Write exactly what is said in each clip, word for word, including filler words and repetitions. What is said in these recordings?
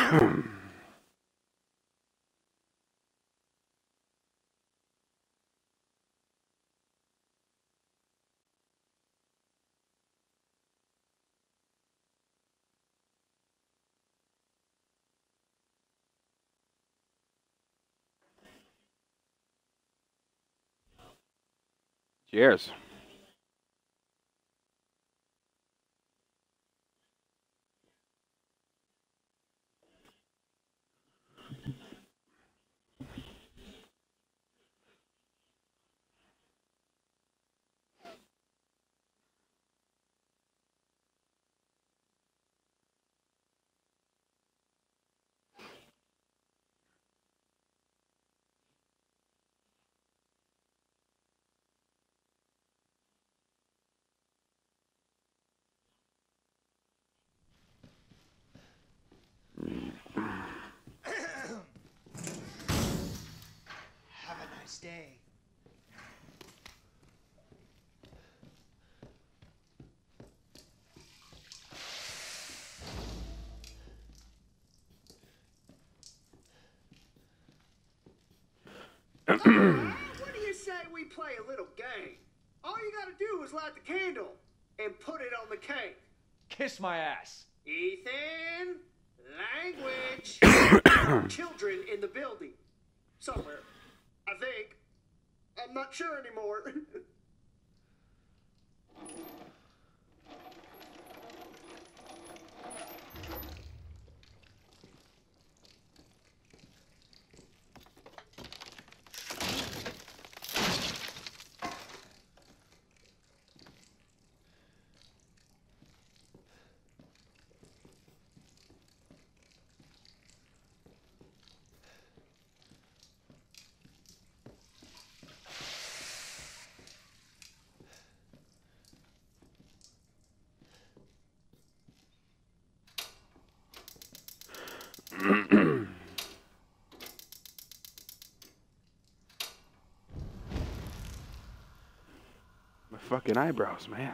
Cheers. Have a nice day. What do you say we play a little game? All you gotta do is light the candle and put it on the cake. Kiss my ass. Ethan, language. Children in the building. Somewhere. I think. I'm not sure anymore. My fucking eyebrows, man.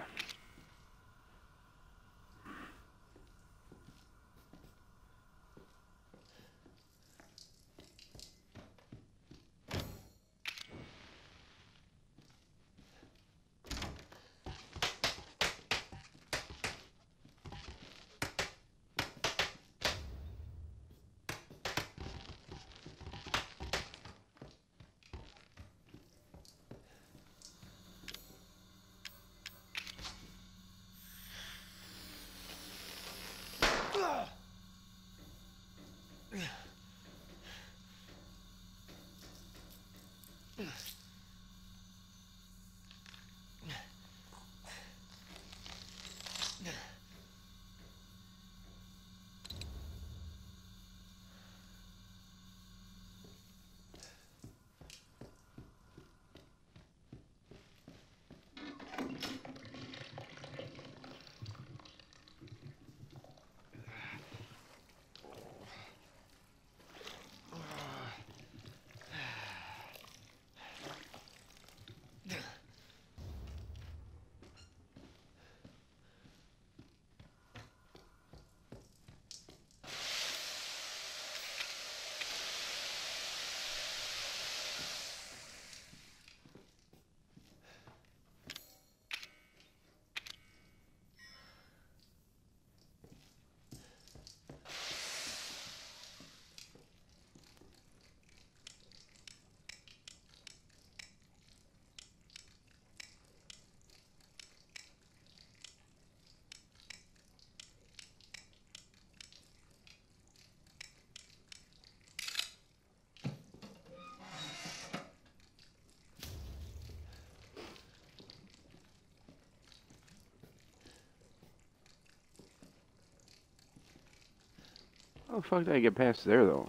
How the fuck did I get past there, though?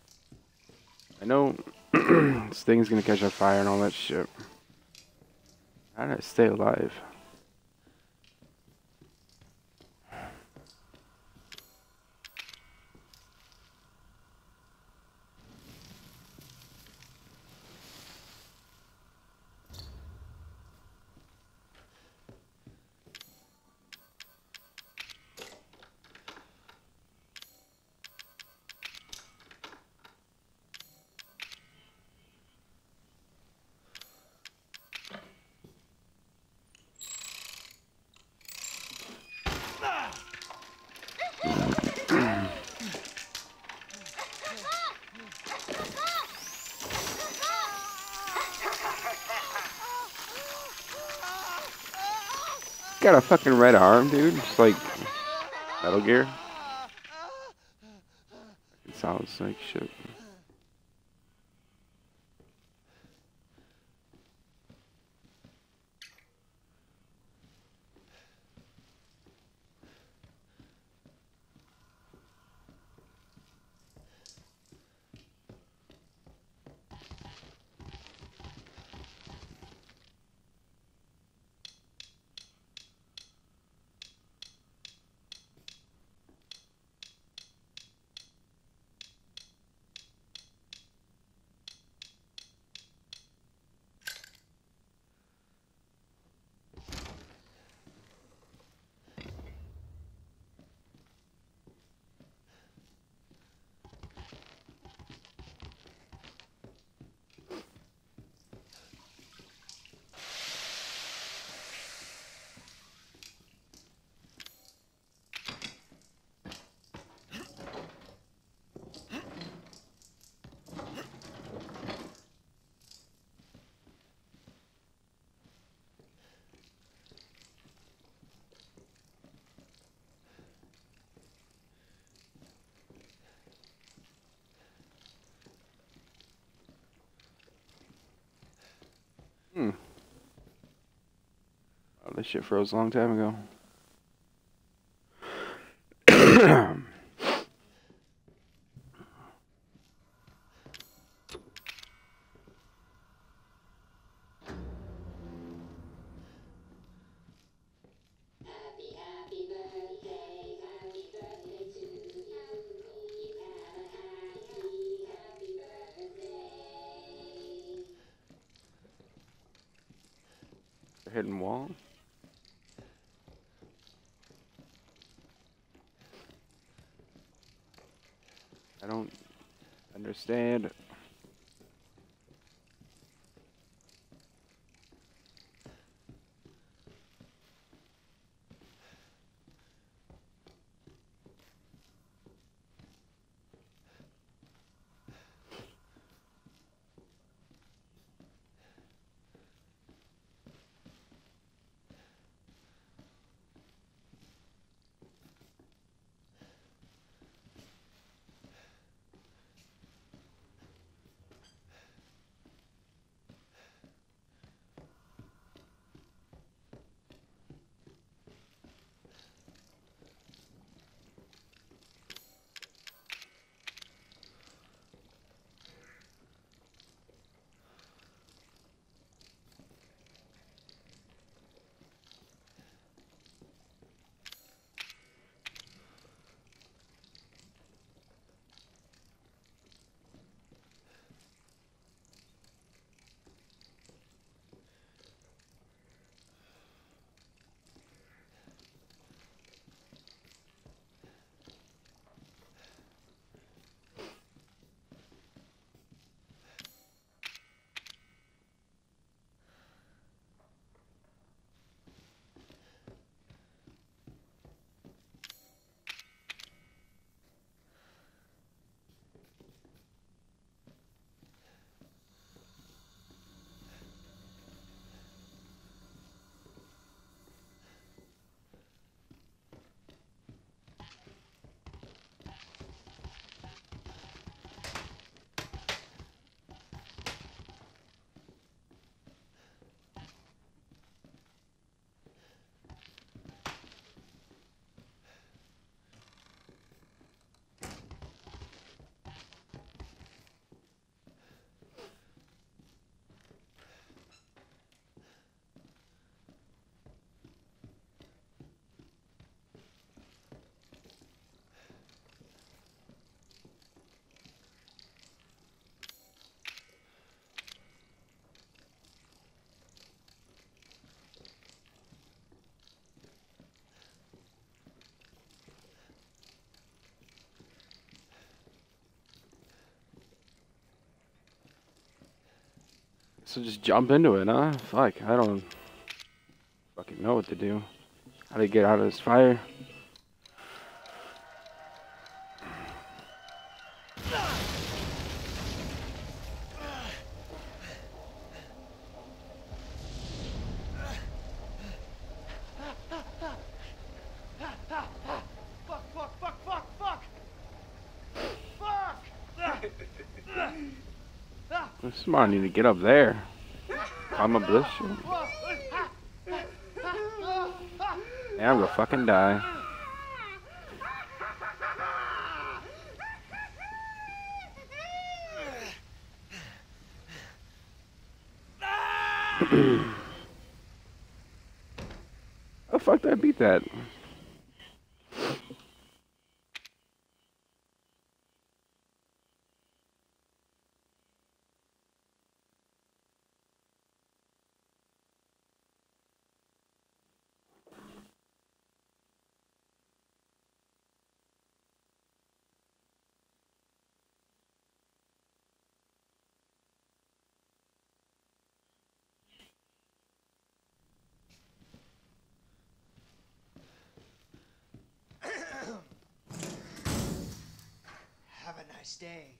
I know this thing's gonna catch on fire and all that shit. How did I stay alive? got a fucking red arm, dude. It's like Metal Gear. It sounds like shit. Hmm. Oh, this shit froze a long time ago. Hidden wall. I don't understand. So just jump into it, huh? Fuck, I don't fucking know what to do. How to get out of this fire. Somebody need to get up there. Climb up this shit. Yeah, I'm gonna fucking die. Oh fuck, did I beat that? Have a nice day.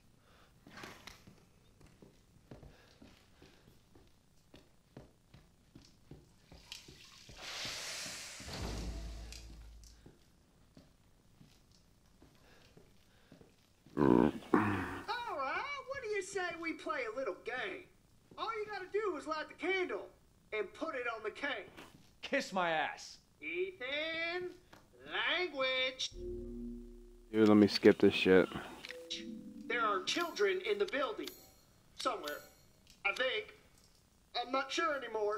We play a little game. All you gotta do is light the candle and put it on the cake. Kiss my ass. Ethan, language. Dude, let me skip this shit. There are children in the building. Somewhere. I think. I'm not sure anymore.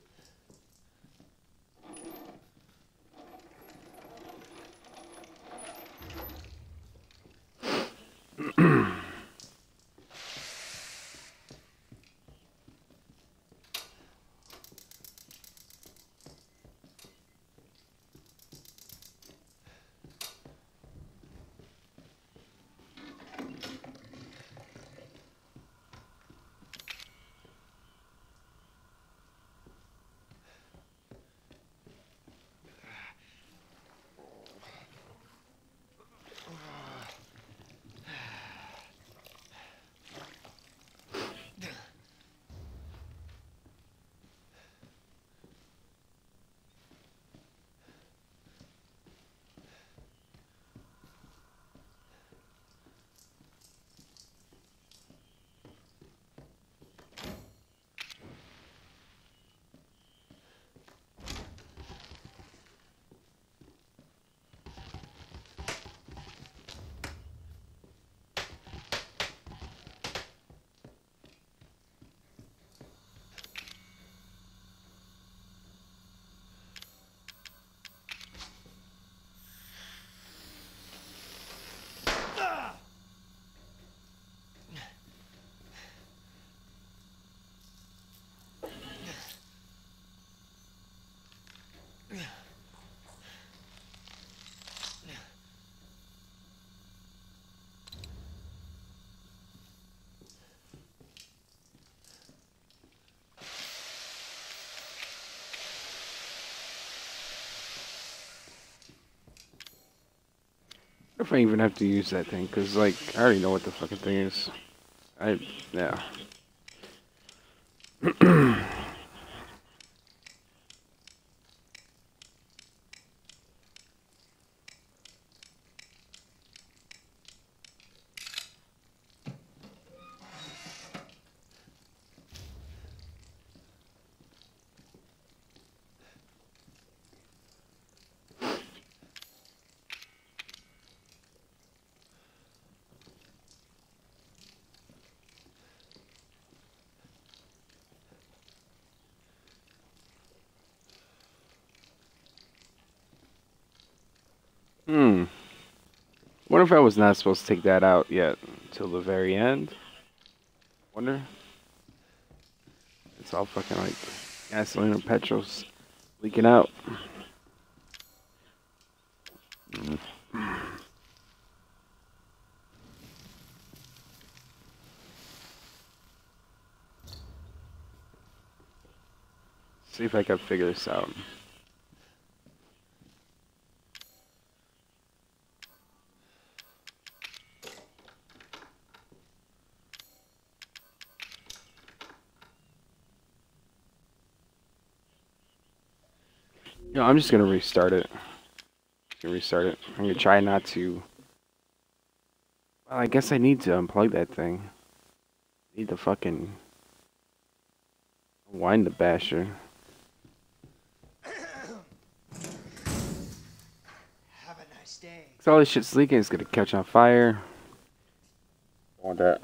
If I even have to use that thing, cause like I already know what the fucking thing is. I yeah. Hmm. Wonder if I was not supposed to take that out yet until the very end. Wonder. It's all fucking like gasoline and petrol's leaking out. See if I can figure this out. No, I'm just gonna restart it. Gonna restart it. I'm gonna try not to. Well, I guess I need to unplug that thing. Need to fucking wind the basher. Have a nice day. Cause all this shit's leaking. It's gonna catch on fire. Want that?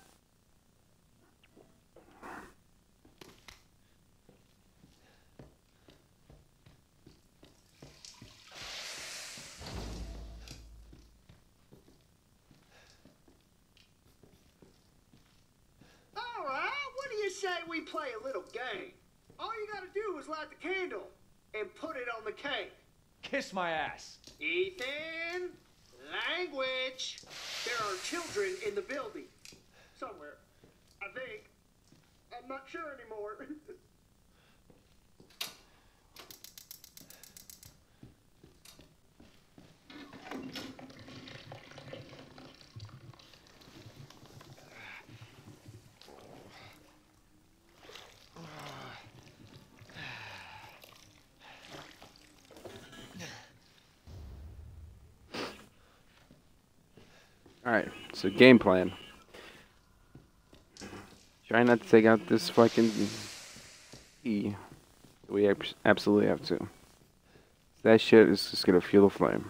All right, what do you say we play a little game? All you gotta do is light the candle and put it on the cake. Kiss my ass. Ethan, language. There are children in the building. Somewhere. I think. I'm not sure anymore. Alright, so game plan. Try not to take out this fucking key. We ab absolutely have to. That shit is just gonna fuel the flame.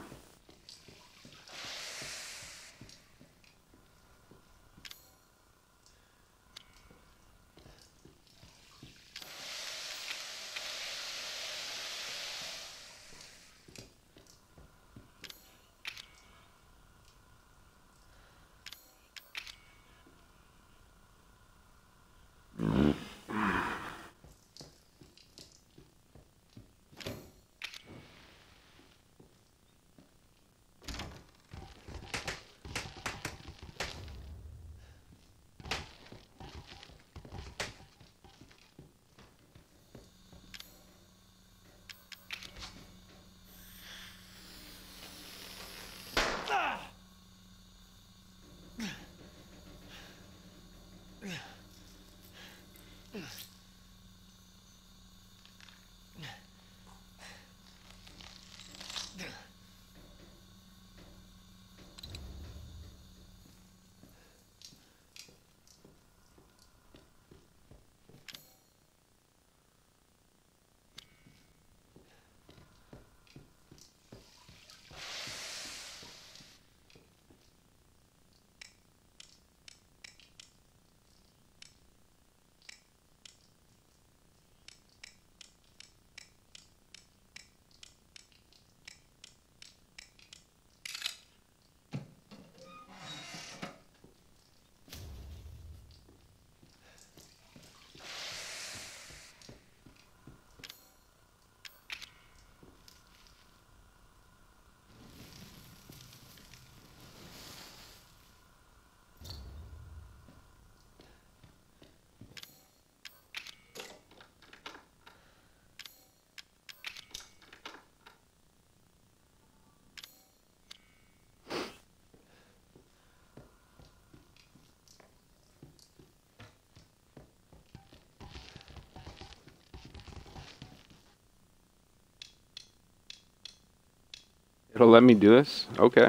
It'll let me do this? Okay.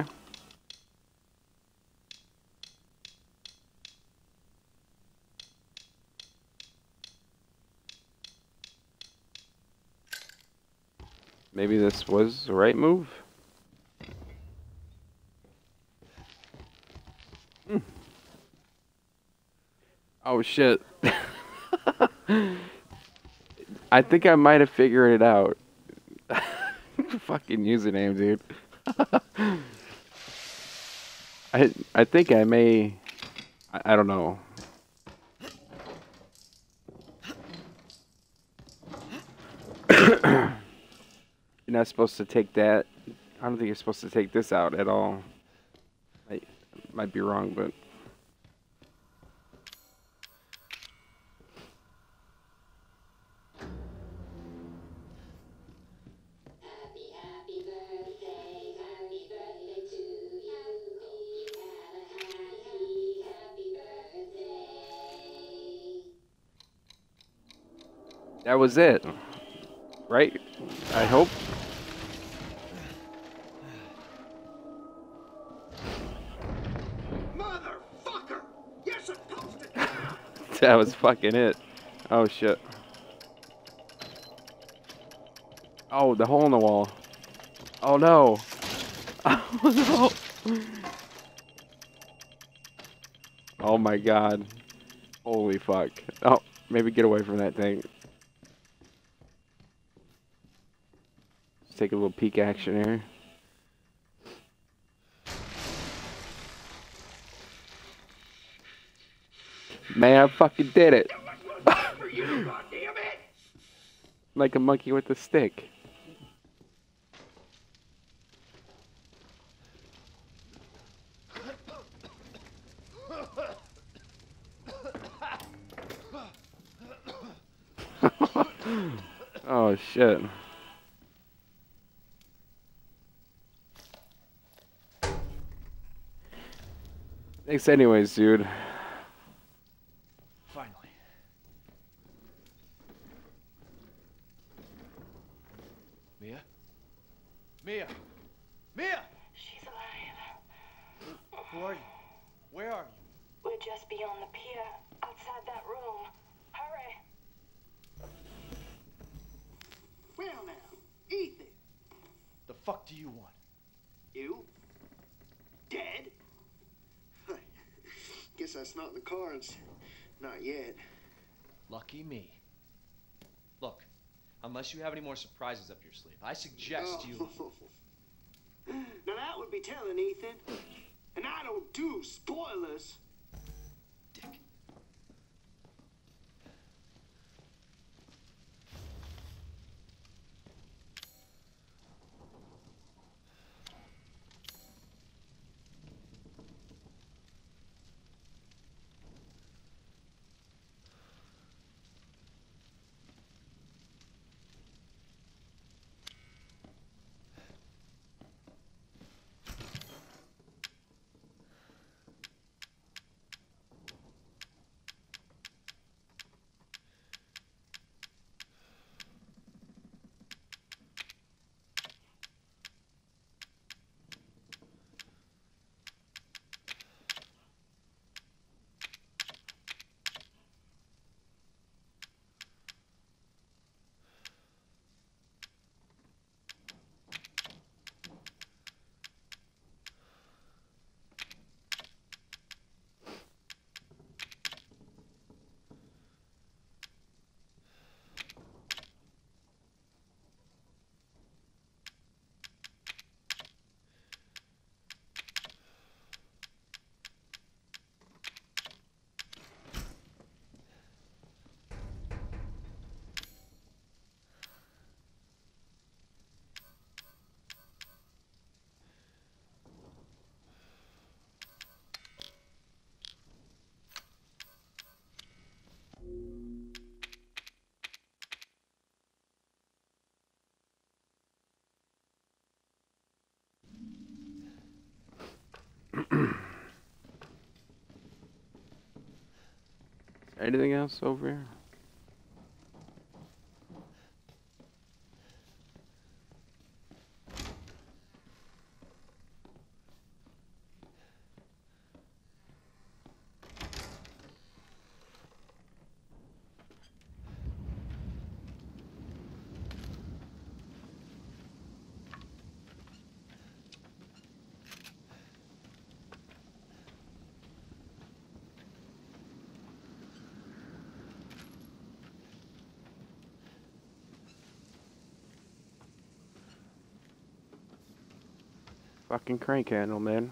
Maybe this was the right move? Hmm. Oh shit. I think I might have figured it out. Fucking username, dude. I I think I may. I, I don't know. You're not supposed to take that. I don't think you're supposed to take this out at all. I might be wrong, but. That was it, right? I hope. Motherfucker! You're supposed to. That was fucking it. Oh shit. Oh, the hole in the wall. Oh no. Oh no. Oh my god. Holy fuck. Oh, maybe get away from that thing. Let's take a little peek action here. Man, I fucking did it. For you, goddammit! Like a monkey with a stick. Oh shit. Thanks anyways, dude. Finally. Mia? Mia! Mia! She's alive. Who are you? Where are you? We're just beyond the pier, outside that room. Hurry! Well now, Ethan. The fuck do you want? You? Dead? Guess that's not in the cards. Not yet. Lucky me. Look, unless you have any more surprises up your sleeve, I suggest Oh. you... Now that would be telling, Ethan. And I don't do spoilers. Dick. Anything else over here? Fucking crank handle, man.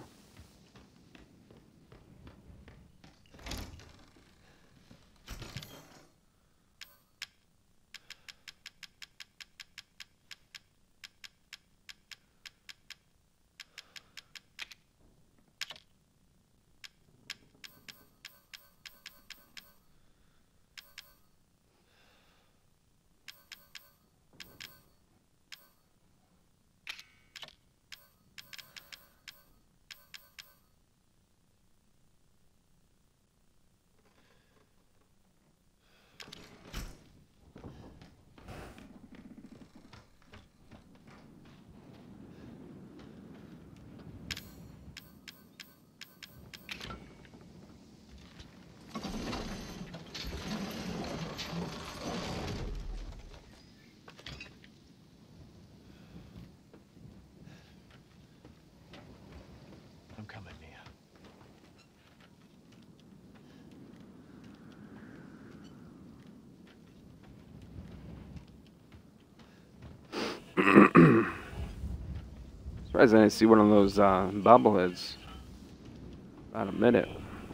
Surprised I didn't see one of those uh, bobbleheads. About a minute.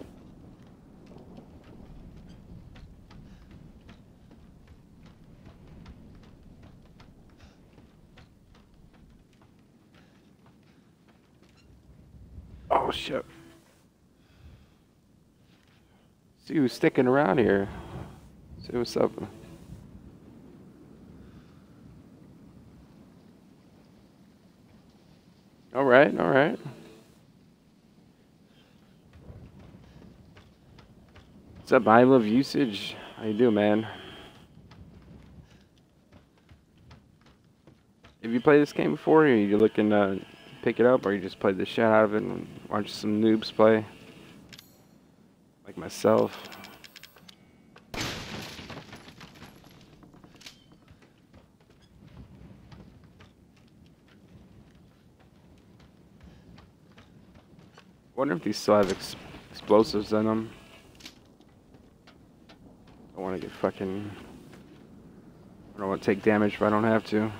Oh shit. See who's sticking around here. See what's up. Alright, alright. What's up, I love usage? How you doing, man? Have you played this game before? Or are you looking to pick it up, or you just played the shit out of it and watch some noobs play? Like myself. Wonder if these still have ex explosives in them. I want to get fucking. I don't want to take damage if I don't have to.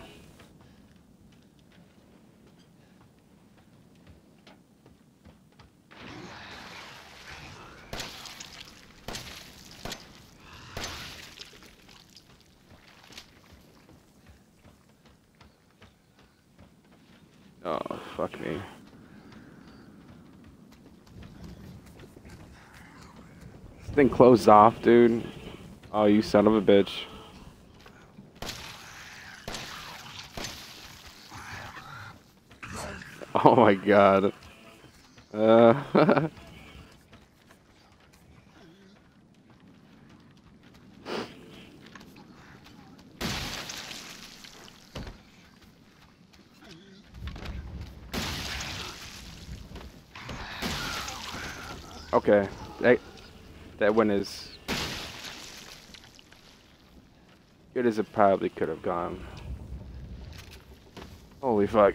Oh, fuck me. This thing closed off, dude. Oh, you son of a bitch. Oh my god. Uh, okay. That, that one is good as it probably could have gone. Holy fuck.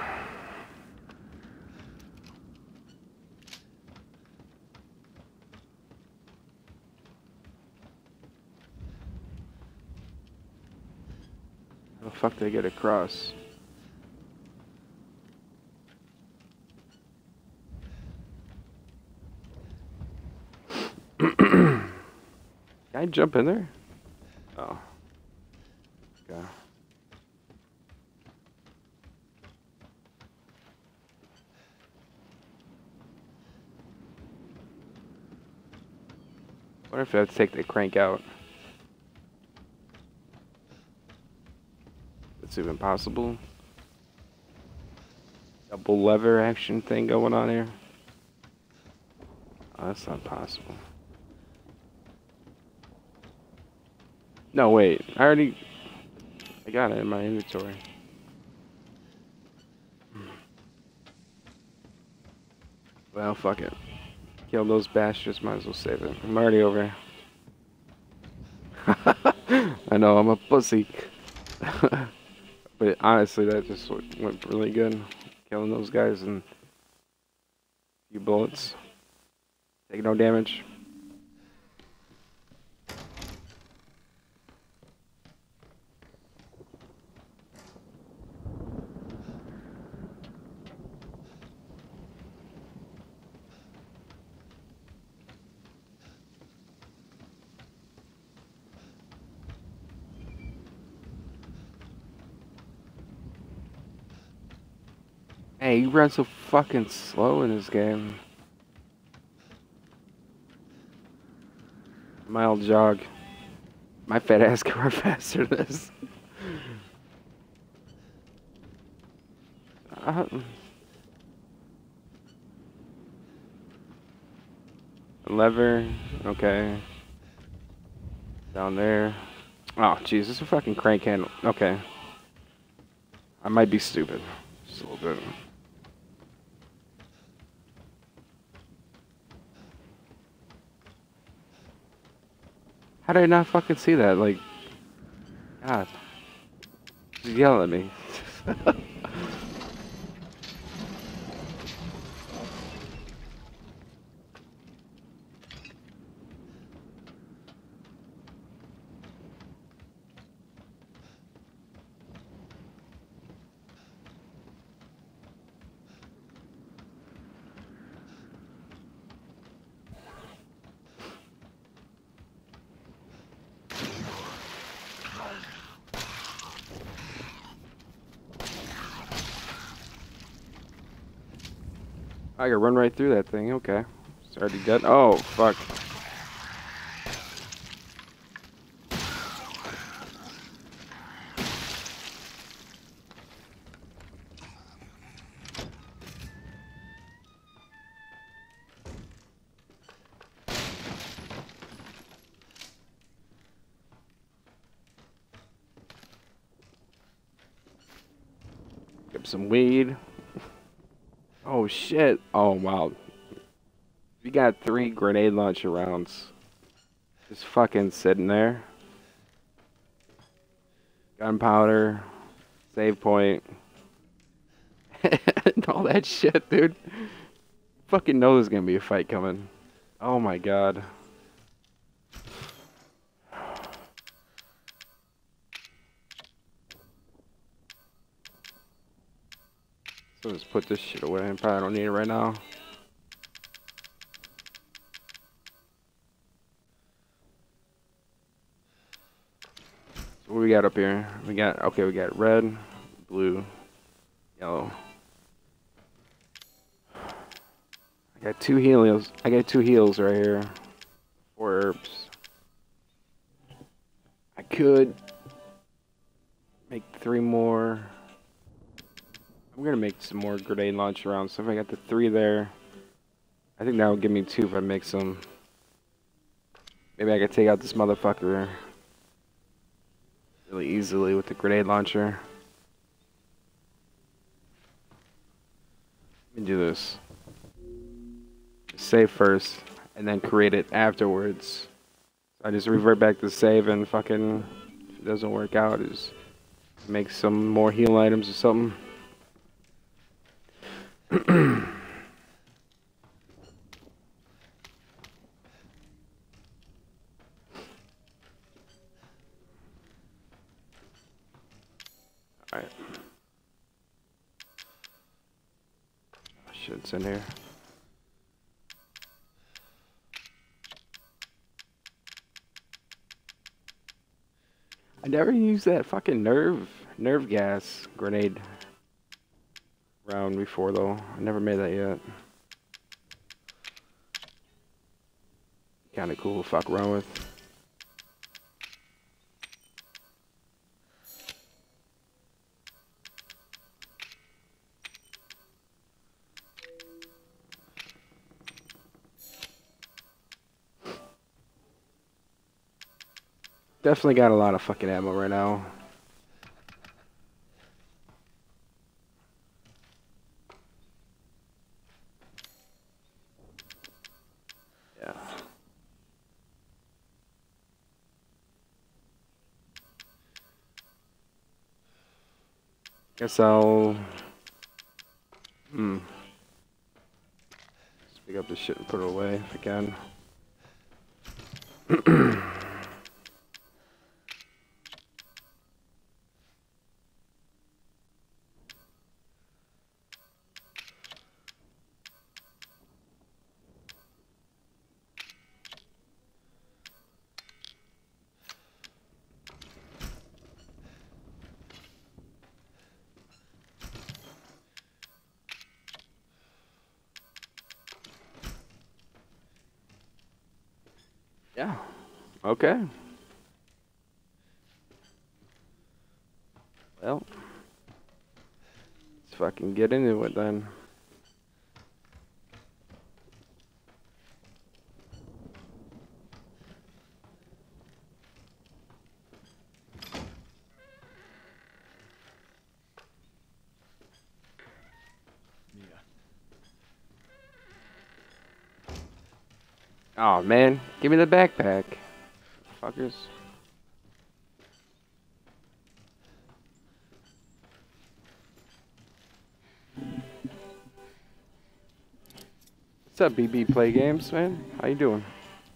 How the fuck did I get across? Can I jump in there? Oh. Okay. What if I have to take the crank out? That's even possible. Double lever action thing going on here. Oh, that's not possible. No, wait. I already... I got it in my inventory. Well, fuck it. Kill those bastards, might as well save it. I'm already over. I know, I'm a pussy. But honestly, that just went really good. Killing those guys in a few bullets. Take no damage. Hey, you run so fucking slow in this game. Mile jog. My fat ass can run faster than this. uh, lever. Okay. Down there. Oh, jeez, this is a fucking crank handle. Okay. I might be stupid. Just a little bit. How did I not fucking see that? Like, God. Just yell at me. I can run right through that thing. Okay. It's already dead. Oh, fuck. Get some weed. Oh, shit. Oh, wow. We got three grenade launcher rounds. Just fucking sitting there. Gunpowder. Save point. And all that shit, dude. Fucking know there's gonna be a fight coming. Oh my god. So let's put this shit away. I probably don't need it right now. So what we got up here? We got, okay, we got red, blue, yellow. I got two heals. I got two heals right here. Four herbs. I could make three more. I'm gonna make some more grenade launcher rounds. So if I got the three there, I think that would give me two if I make some. Maybe I could take out this motherfucker really easily with the grenade launcher. Let me do this. Save first, and then create it afterwards. So I just revert back to save, and fucking, if it doesn't work out, just make some more heal items or something. Alright. Shit's in here. I never used that fucking nerve nerve gas grenade round before though. I never made that yet. Kinda cool to fuck around with. Definitely got a lot of fucking ammo right now. Yeah. Guess I'll... Hmm. Just pick up this shit and put it away if I can. Yeah. Okay. Well, let's fucking get into it then. Oh man, give me the backpack, fuckers. What's up, B B Play Games, man? How you doing?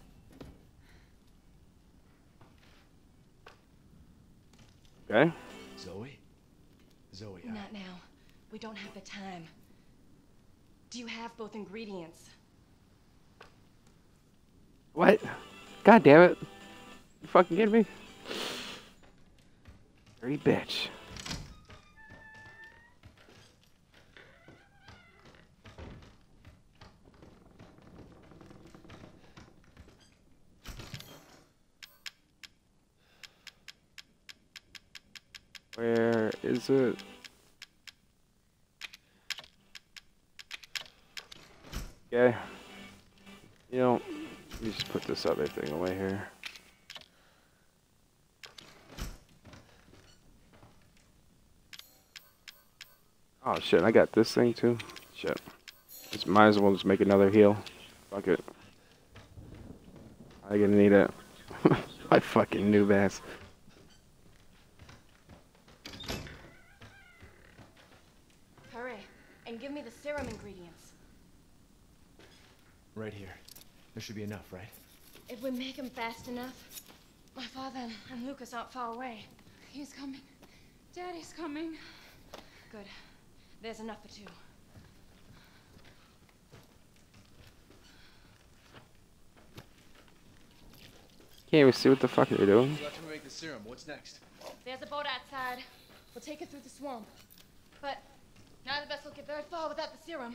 Okay. Zoe? Zoe, I... Not now. We don't have the time. Do you have both ingredients? What? God damn it. You fucking kidding me? Dirty bitch. Where is it? Okay. You know, let me just put this other thing away here. Oh shit, I got this thing too. Shit. Just might as well just make another heal. Fuck it. I'm gonna need it. My fucking noob ass. Hurry, and give me the serum ingredients. Right here. There should be enough, right? If we make him fast enough, my father and Lucas aren't far away. He's coming. Daddy's coming. Good. There's enough for two. Can't even see what the fuck they're doing. So after we make the serum, what's next? There's a boat outside. We'll take it through the swamp. But neither of us will get very far without the serum.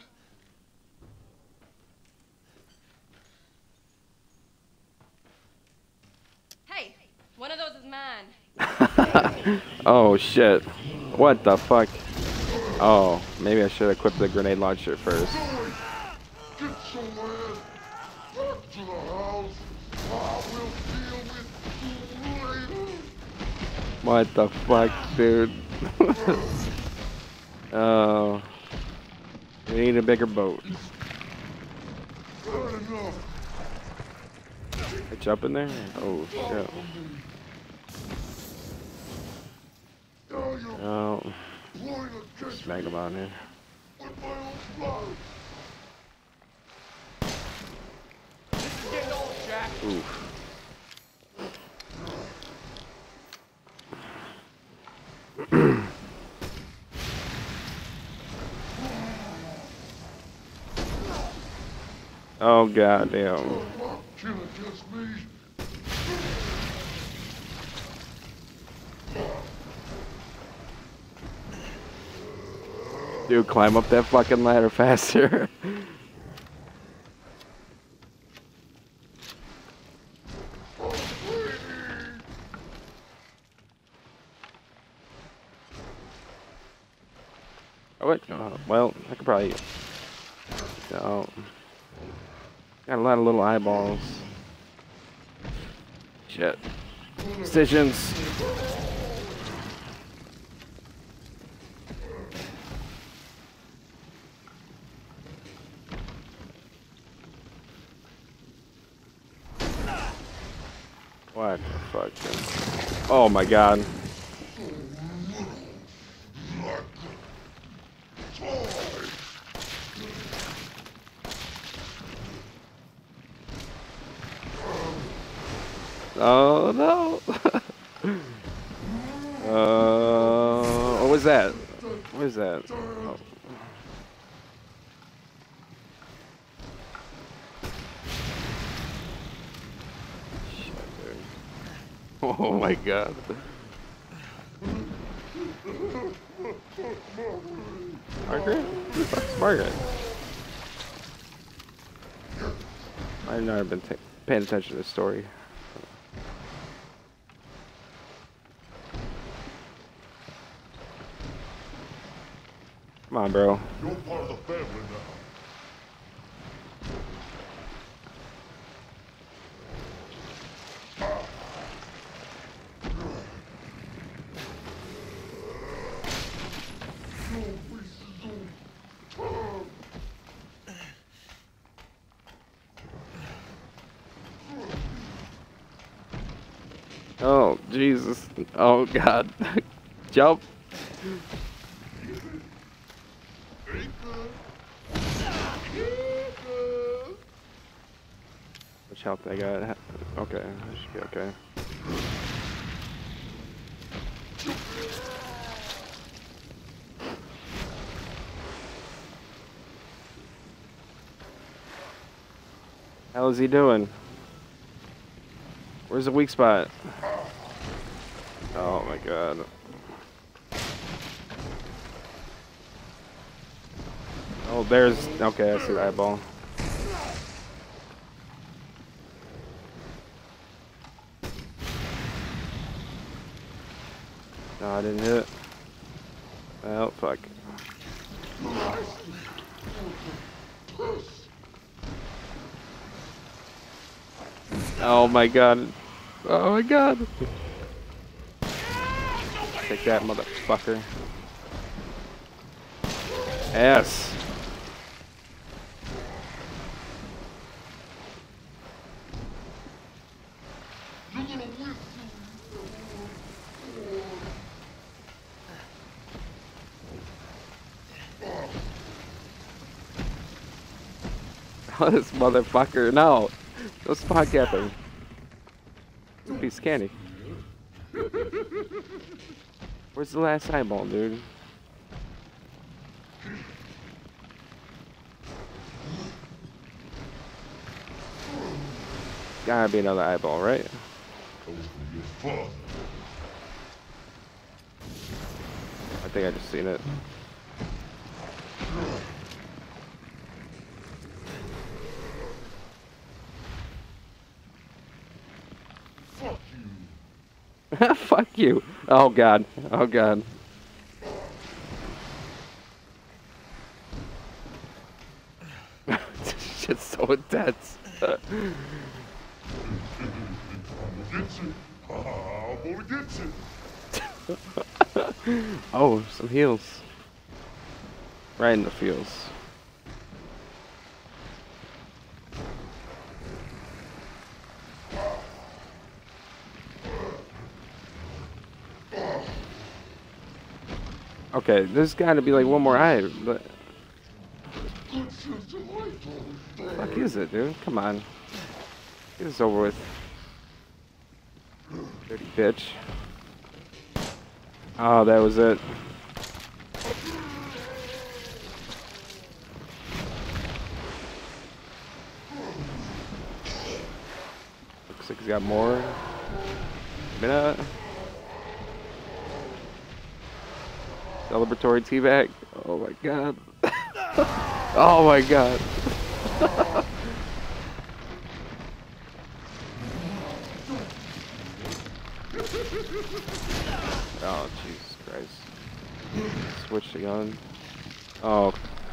Hey, one of those is mine. Oh shit. What the fuck? Oh, maybe I should equip the grenade launcher first. Get your ass back to the house. I will deal with you later. What the fuck, dude? Oh. We need a bigger boat. Good enough. I jump in there? Oh shit. Now you're Oh. playing against Smack him on here. with my own blood. This is getting old, Jack. Oof. Oh god damn. Kill against me. Dude, climb up that fucking ladder faster. Oh, wait. Oh, well, I could probably. No. Got a lot of little eyeballs. Shit. Decisions. What the fuck? Dude? Oh my god. Oh no. uh, what was that? What is that? Oh. Shit, dude. Oh my god. Margaret? Who the fuck's Margaret? I've never been ta paying attention to this story. Come on, bro. You're part of the family now. Oh, Jesus. Oh, God. Jump. Which health I got? Okay, I should be okay. How is he doing? Where's the weak spot? Oh my god. Oh, there's... Okay, I see the eyeball. No, I didn't hit it. Oh, fuck. Oh my god. Oh my god. Take that, motherfucker. Yes. Oh, this motherfucker. No. No spot capping. It's a piece of candy. Where's the last eyeball, dude? Gotta be another eyeball, right? I think I just seen it. Fuck you. Oh god. Oh god. This shit's so intense. Oh, some heals. Right in the feels. Okay, there's gotta be like one more eye, but the fuck is it, dude? Come on. Get this over with. Dirty bitch. Oh, that was it. Looks like he's got more. Minute. Celebratory teabag. Oh my god. Oh my god. Oh Jesus Christ. Switch the gun. Oh.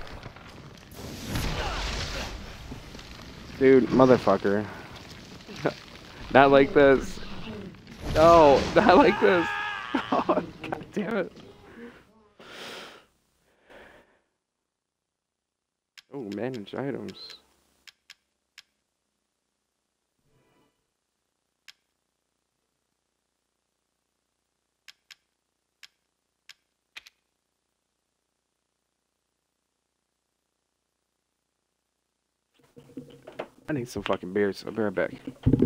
Dude, motherfucker. Not like this. No, not like this. Oh, god damn it. Oh, manage items. I need some fucking beers. I'll be right back.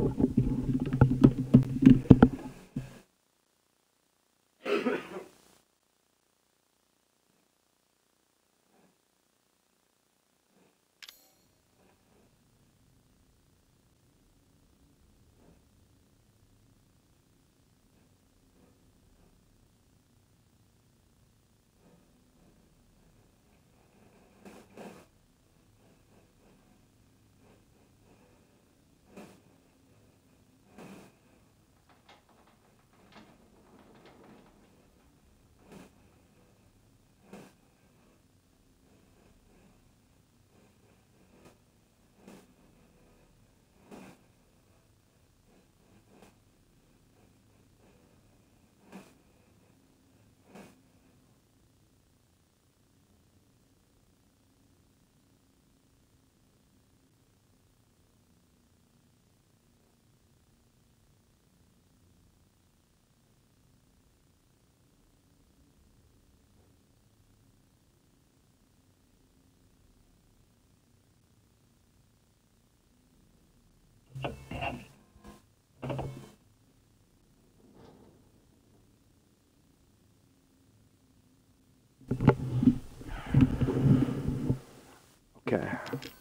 Okay.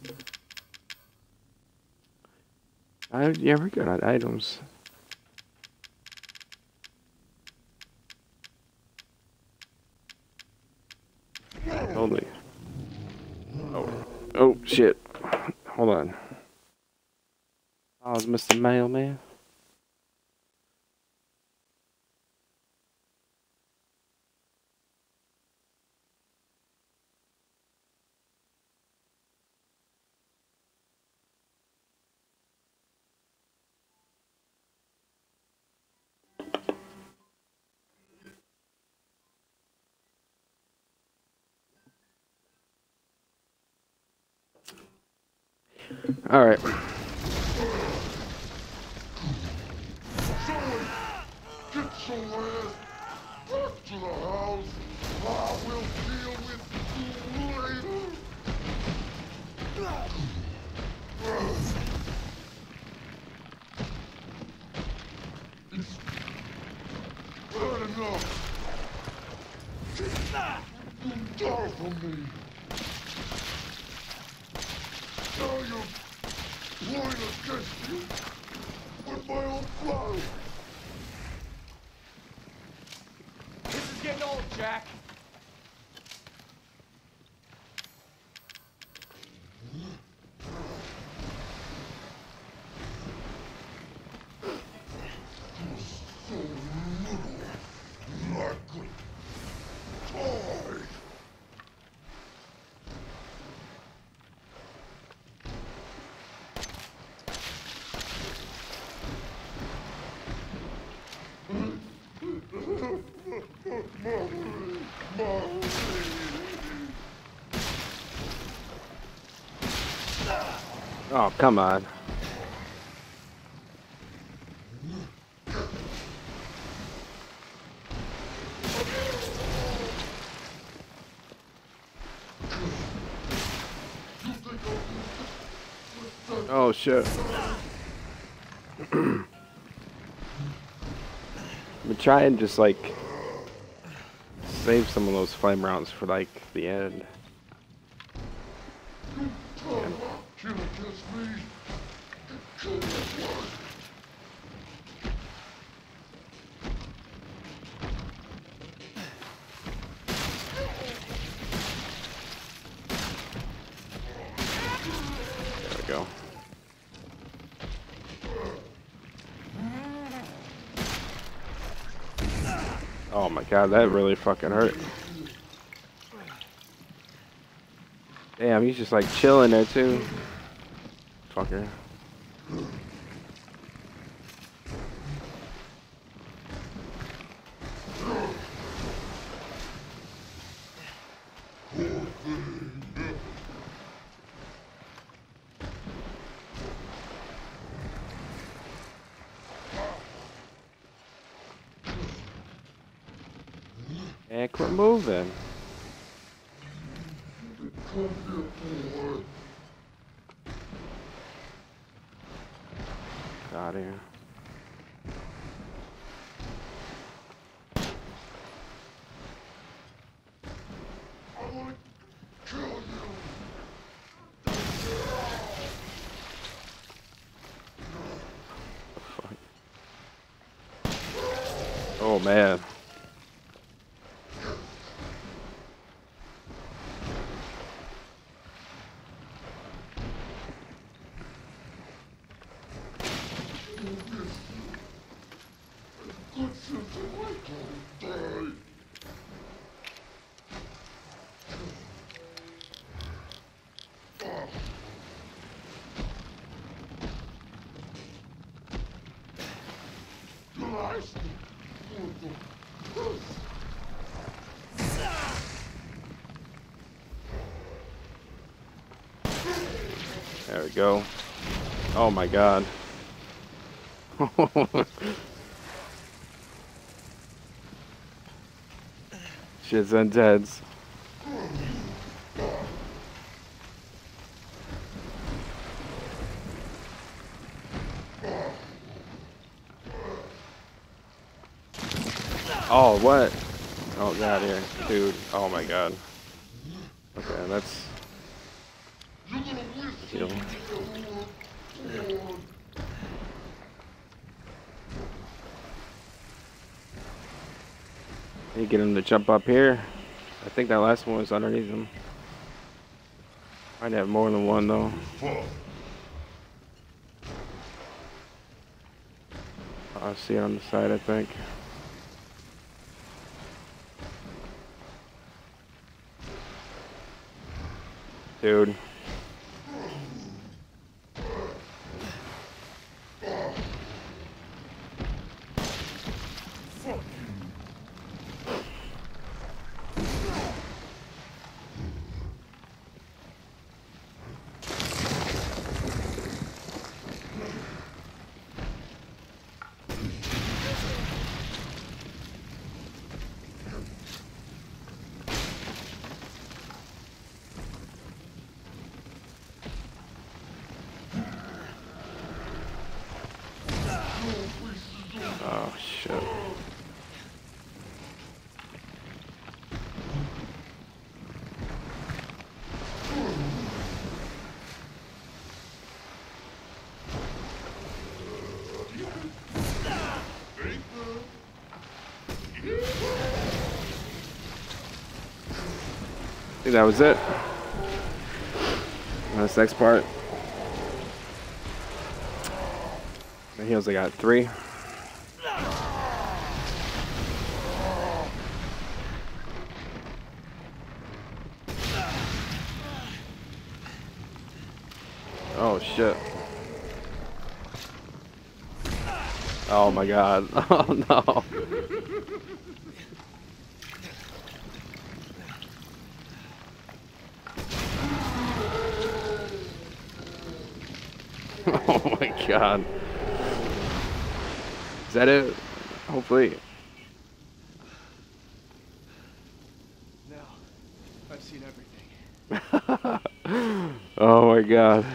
I, yeah, we're good on items. Holy. Oh. Oh, shit. Hold on. I was Mister Mailman. All right. Zoe, get your ass back to the house. I will deal with you later. It's bad enough. You die from me. Now you're playing against you with my own blood. This is getting old, Jack. So little, like a toy. Oh, come on. Oh shit. I'm gonna try and just like save some of those flame rounds for like the end. Kill against me. Kill this one. There we go. Oh my god, that really fucking hurt. Damn, he's just like chilling there too. Fucker. And quit moving. Get out of here. I want to kill you. Oh man. Good sense of my die. Nice. There we go. Oh my god. Shits and deads. Oh, what? Oh god, here. Dude. Oh my god. Okay, that's... Heal. You get him to jump up here. I think that last one was underneath him. Might have more than one though. I see it on the side, I think. Dude. shit. I think that was it. Now this next part. The heals, I got three. Oh shit. Oh my god. Oh no. Oh my god. Is that it? Hopefully. Now, I've seen everything. Oh my god.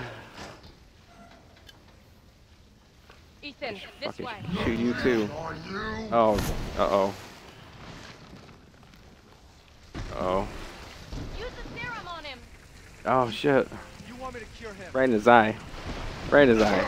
Ethan, this Fucking way. shoot you too. Are you? Oh. Uh-oh. Uh-oh. Use the serum on him. Oh shit. You want me to cure him? Right in his eye. Right in his eye.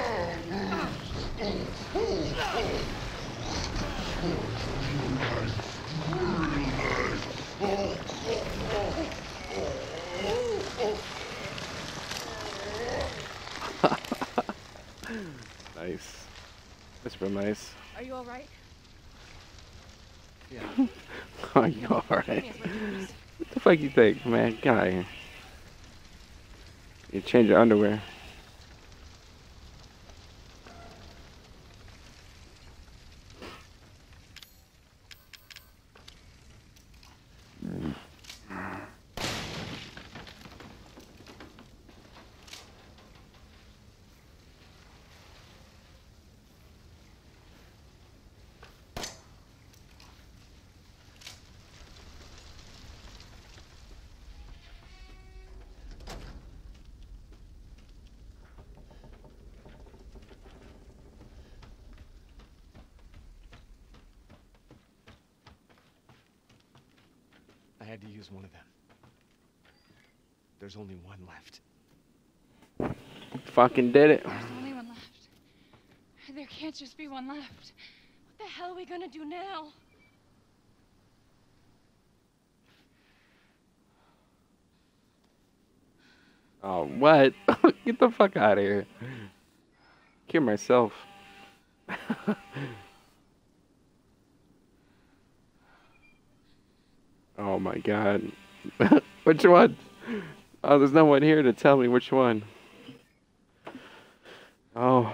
Nice. That's real nice. Are you all right? Yeah. Are you alright? What the fuck you think, man? Get out of here. You change your underwear. I had to use one of them. There's only one left. Fucking did it. There's only one left. There can't just be one left. What the hell are we gonna do now? Oh, what? Get the fuck out of here. Cure myself. Oh my god. Which one? Oh, there's no one here to tell me which one. Oh.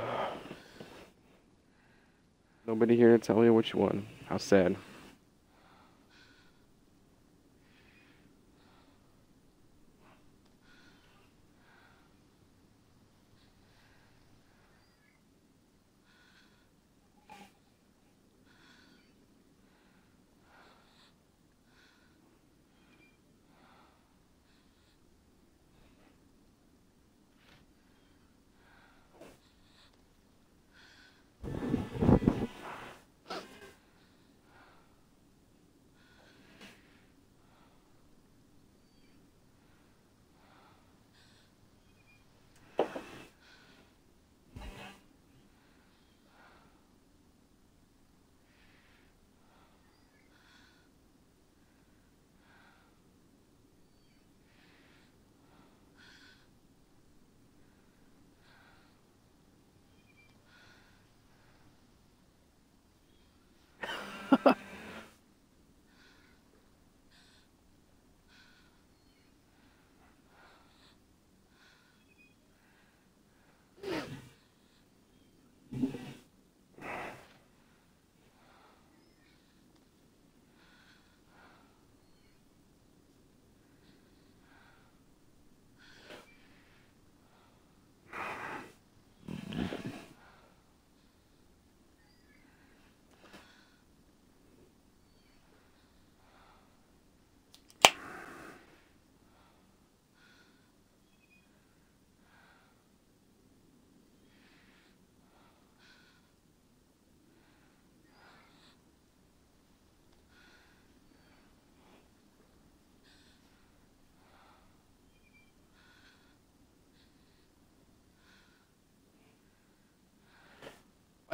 Nobody here to tell me which one. How sad.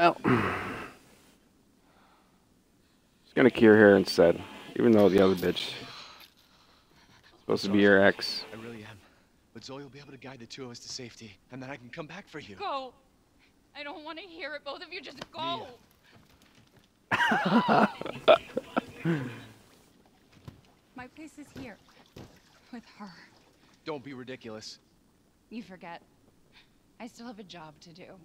Well, just gonna cure her instead, even though the other bitch is supposed to be your ex. I really am. But Zoe will be able to guide the two of us to safety, and then I can come back for you. Go. I don't want to hear it. Both of you just go. Mia. My place is here. With her. Don't be ridiculous. You forget. I still have a job to do.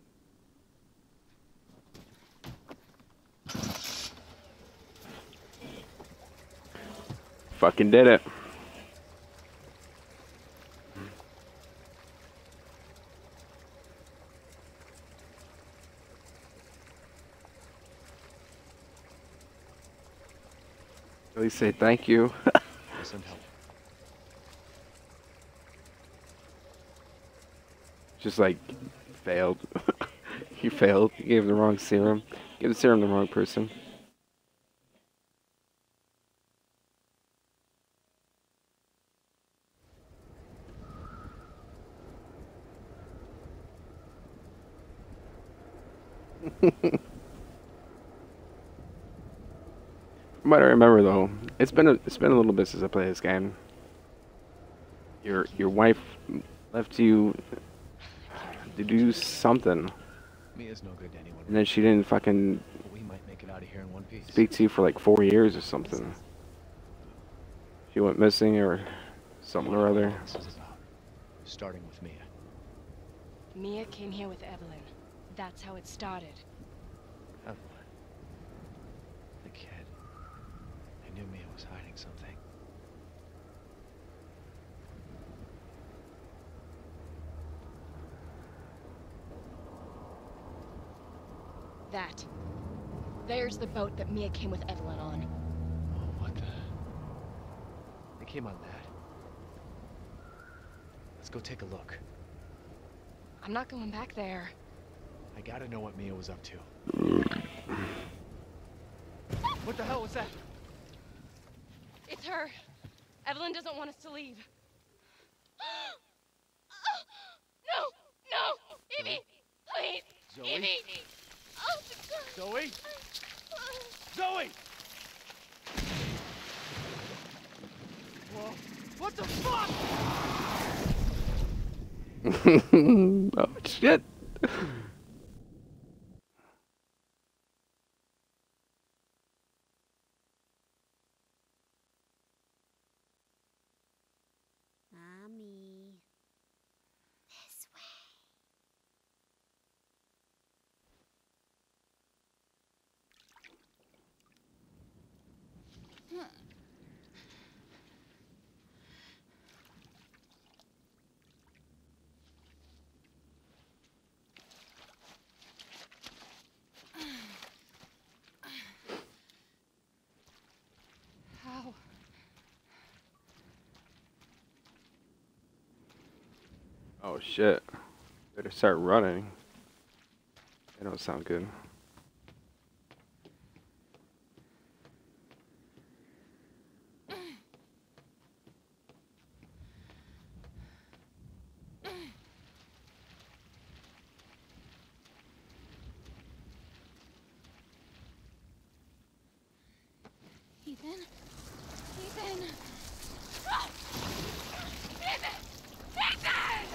Fucking did it. At least say thank you. Send help. Just like failed. He failed. He gave the wrong serum. Gave the serum to the wrong person. From what I remember though, it's been a it's been a little bit since I played this game. Your your wife left you to do something, Mia's no good to anyone. and then she didn't fucking But we might make it out of here in one piece. speak to you for like four years or something. She went missing or something or other. This is about. Starting with Mia. Mia came here with Evelyn. That's how it started. Evelyn. The kid. I knew Mia was hiding something. That. There's the boat that Mia came with Evelyn on. Oh, what the? They came on that. Let's go take a look. I'm not going back there. I gotta know what Mia was up to. What the hell was that? It's her. Evelyn doesn't want us to leave. No! No! Evie! Please! Zoe? Evie! Oh, Zoe? Zoe! Whoa. What the fuck? Oh shit. Mommy. This way. How? Oh shit. Better start running. That don't sound good. Ethan? Ethan! Ah! Ethan! Ethan!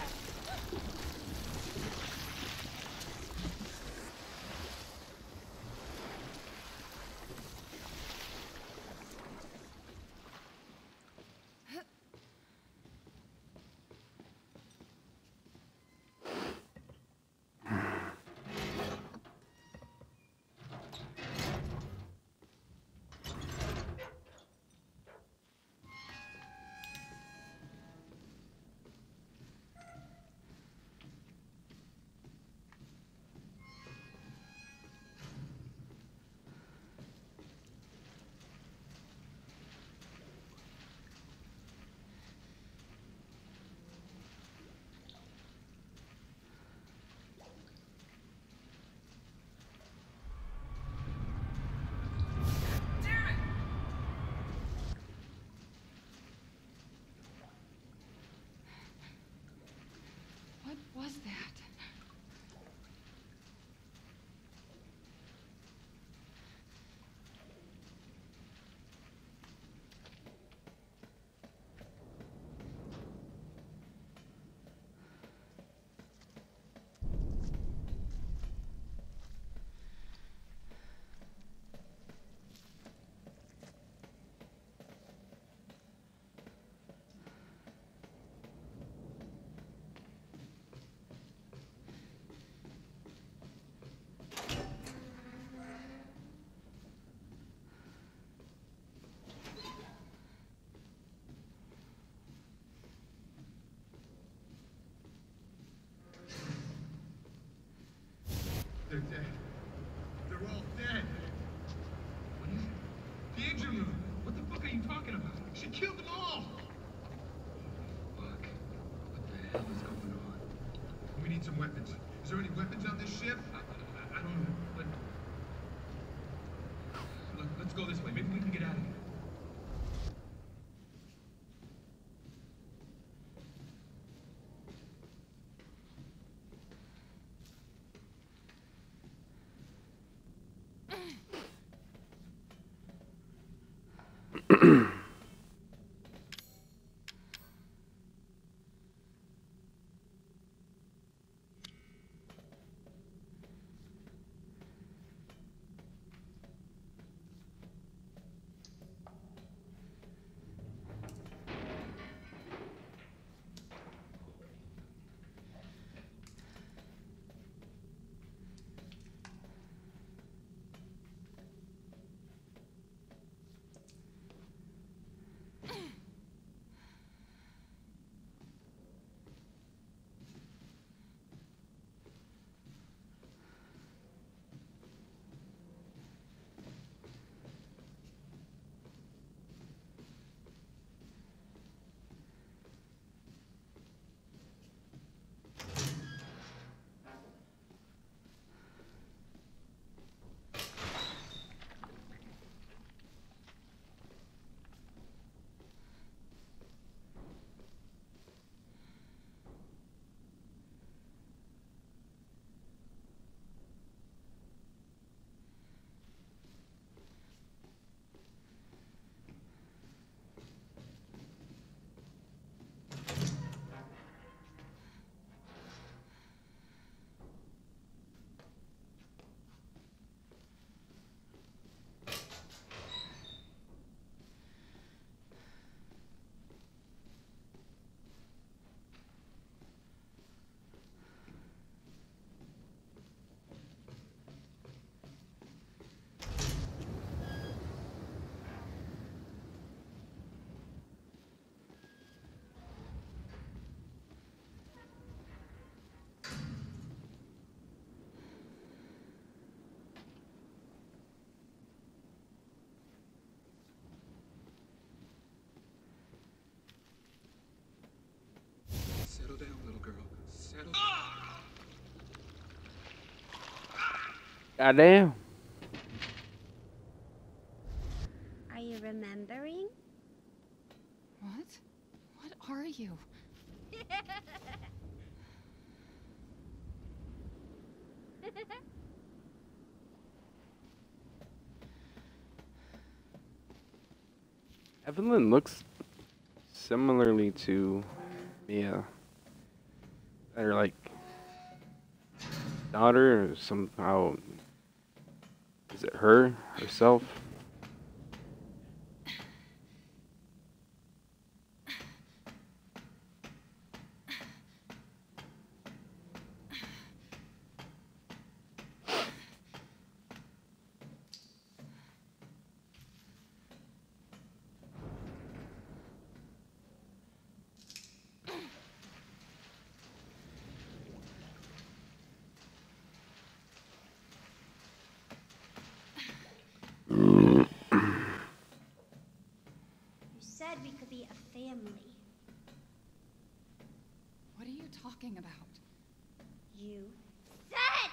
you talking about? She killed them all! Fuck. What the hell is going on? We need some weapons. Is there any weapons on this ship? I, I, I don't know, but... Look, let's go this way. Maybe we can get out of here. Settle down, little girl. Settle down. Goddamn. Are you remembering? What? What are you? Evelyn looks similarly to Mia. They're like daughter or somehow. Is it her herself? You said we could be a family. What are you talking about? You said!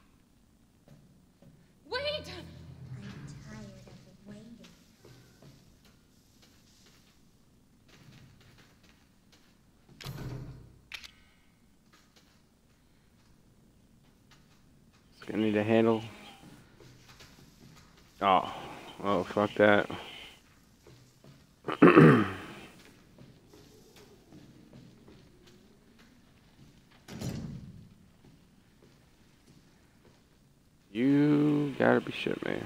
Wait! I'm tired of waiting. It's gonna need a handle. Oh, oh, fuck that. You gotta be shit, man.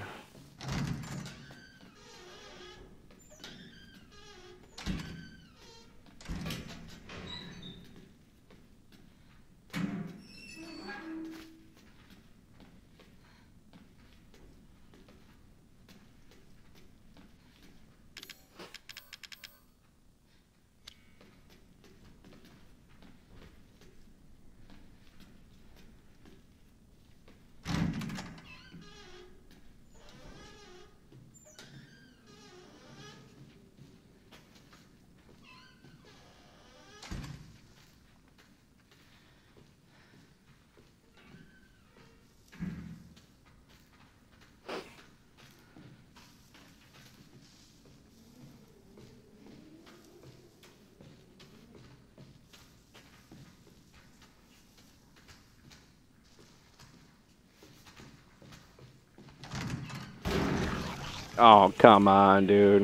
Oh, come on, dude.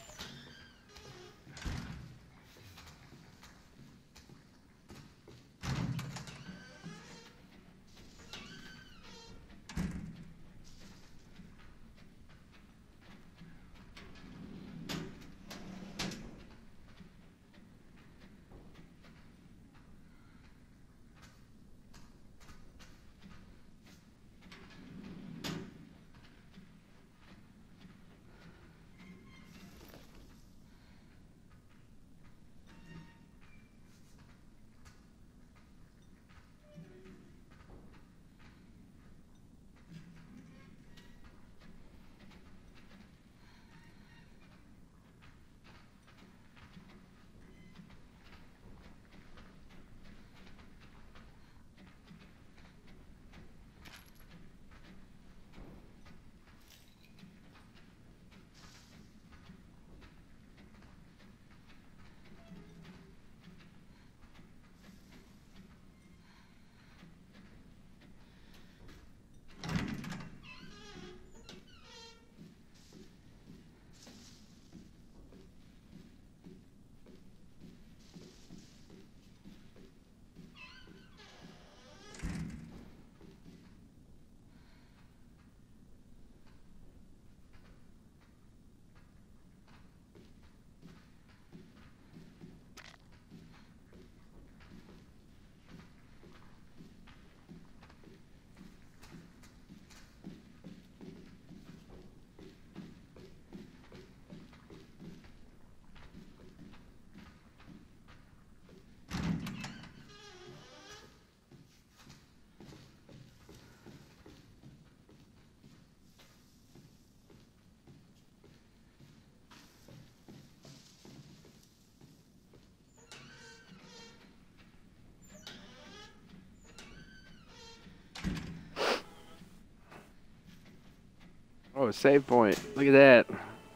Oh, a save point. Look at that.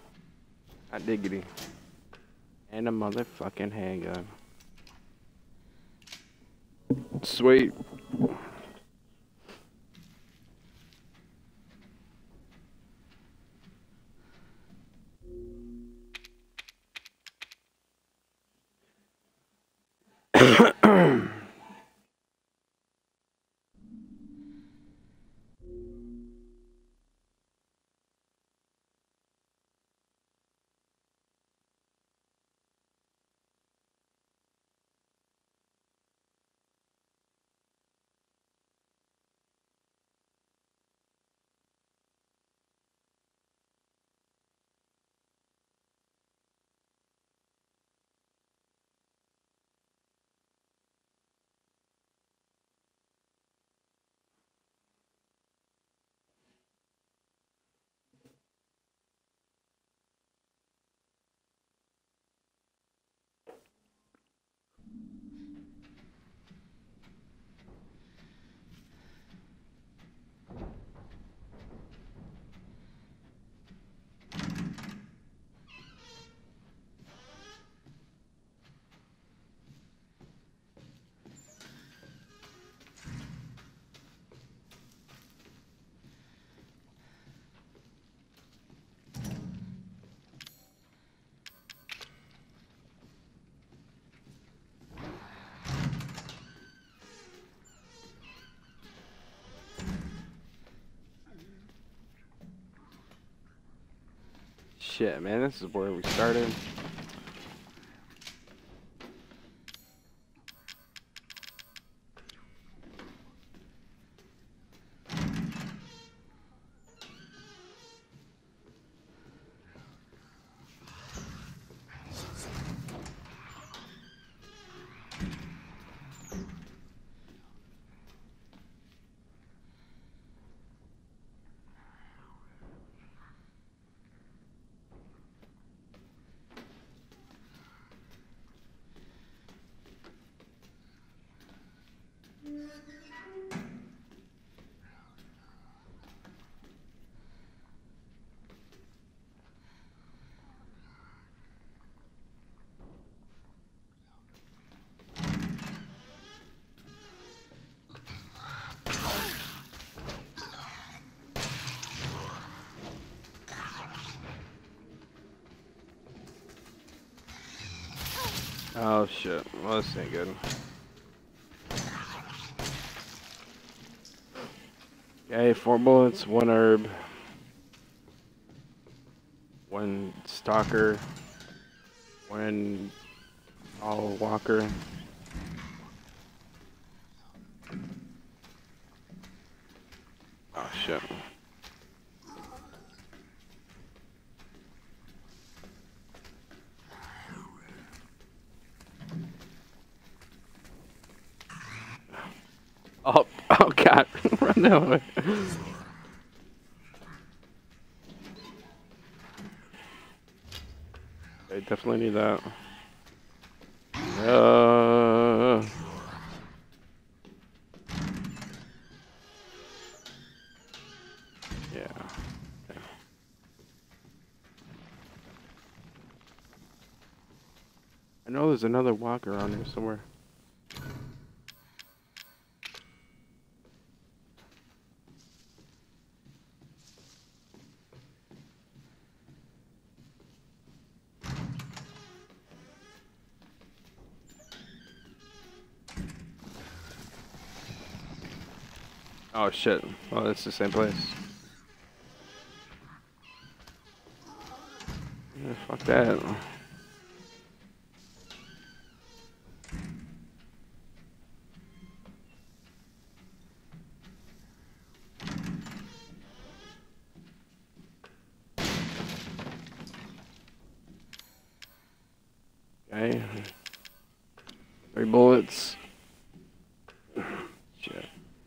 Hot diggity. And a motherfucking handgun. Sweet. Shit, man, this is where we started. Oh shit. Well, this ain't good. Okay, four bullets, one herb, one stalker, one all walker. Oh shit. Oh, oh god, run away. I definitely need that. Uh, yeah. Okay. I know there's another walker around here somewhere. Oh shit. Oh, that's the same place. Yeah, fuck that. Okay. Three bullets. Shit.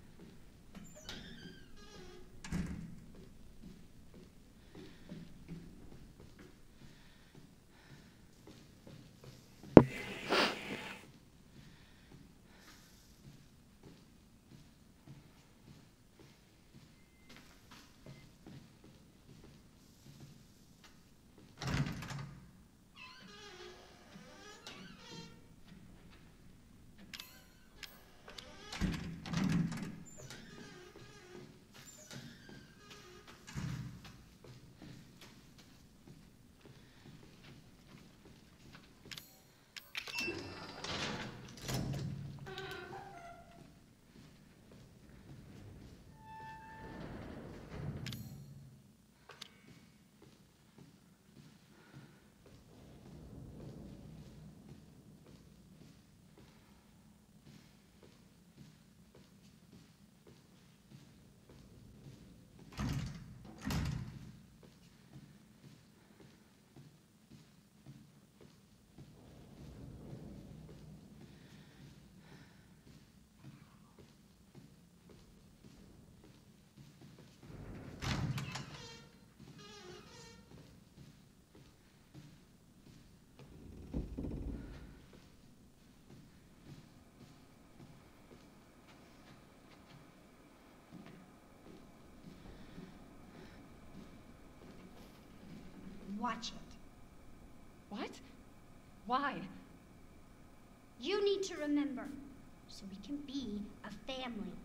Watch it. What? Why? You need to remember, so we can be a family.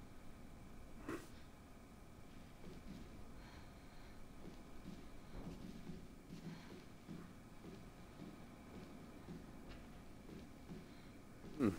Hmm.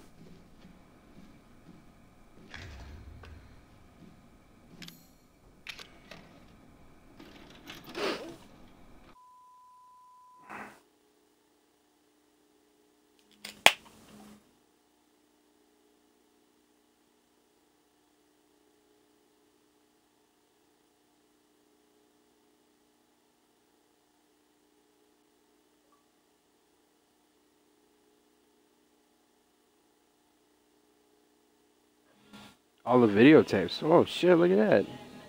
All the videotapes. Oh shit, look at that.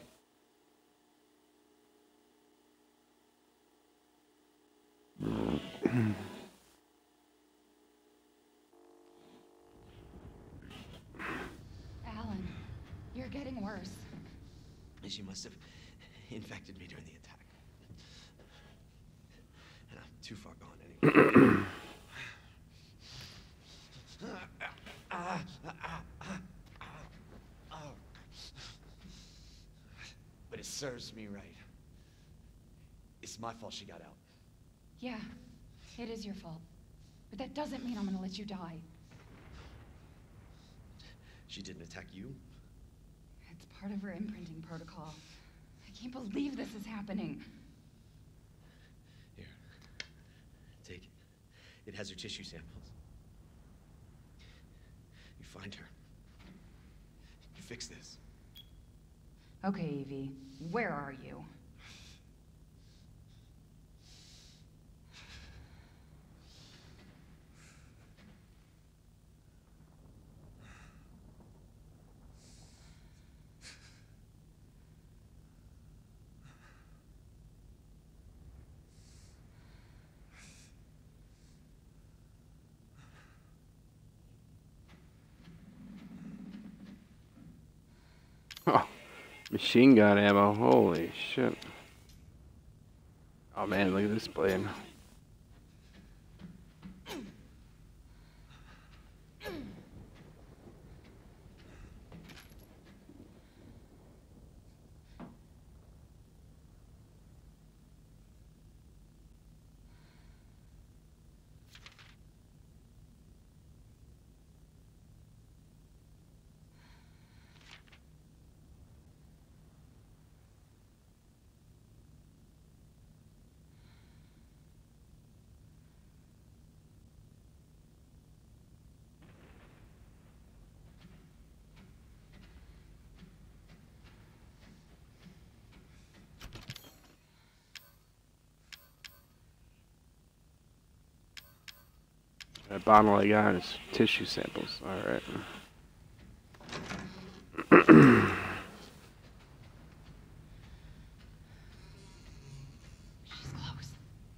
Alan, you're getting worse. She must have infected me during the attack. And I'm too far gone anyway. But it serves me right. It's my fault she got out. Yeah, it is your fault. But that doesn't mean I'm gonna let you die. She didn't attack you? It's part of her imprinting protocol. I can't believe this is happening. Here. Take it. It has her tissue samples. You find her. You fix this. Okay, Evie. Where are you? Oh, machine gun ammo. Holy shit. Oh man, look at this blade. That bottle I got is tissue samples. Alright. She's close.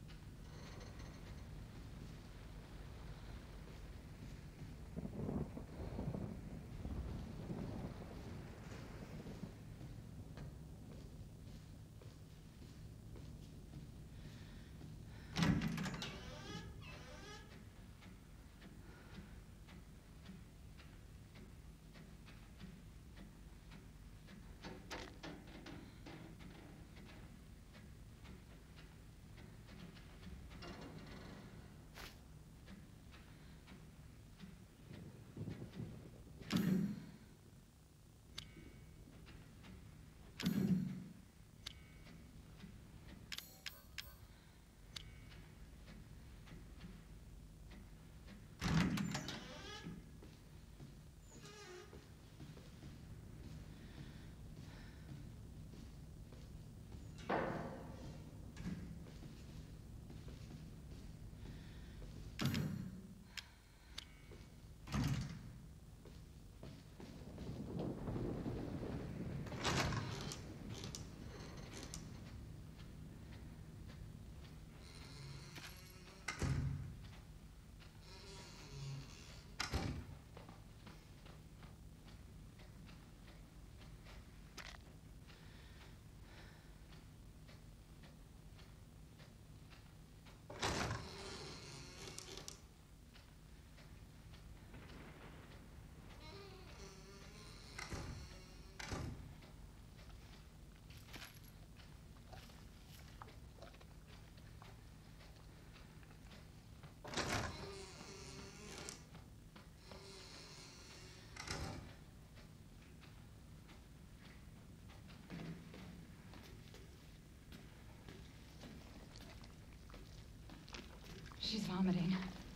She's vomiting.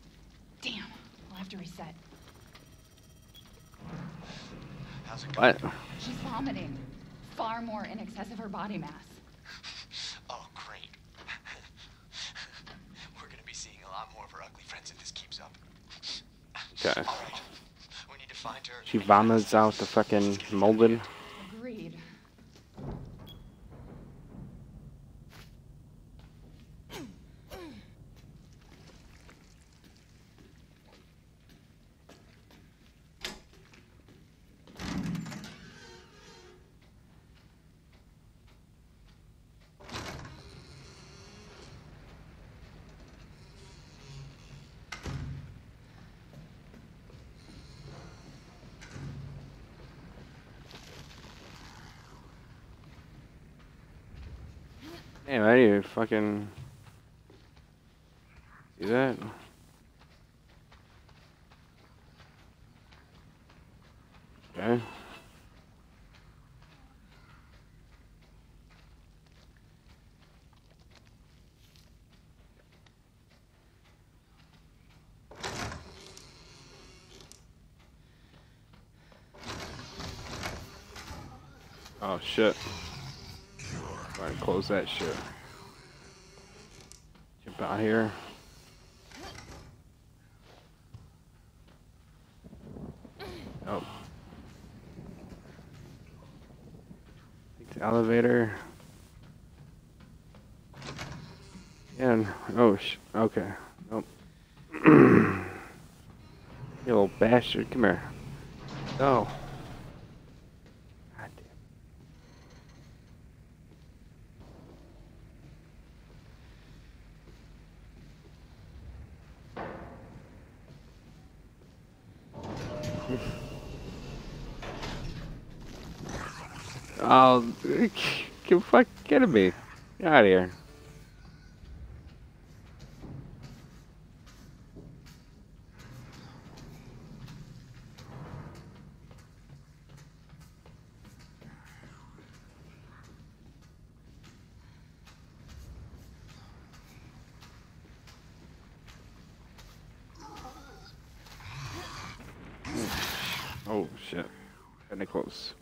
Damn, I'll have to reset. How's it going? What? She's vomiting. Far more in excess of her body mass. Oh, great. We're gonna be seeing a lot more of her ugly friends if this keeps up. Okay. All right. We need to find her. She vomits out the fucking molded. Agreed. Damn, I didn't even fucking see that. Oh shit. Alright, close that shit. Jump out here. Oh. Take the elevator. And oh sh okay. Nope. You little bastard, come here. No. God damn. Oh, get fuck get me. Get out of here. Oh shit. Kinda close.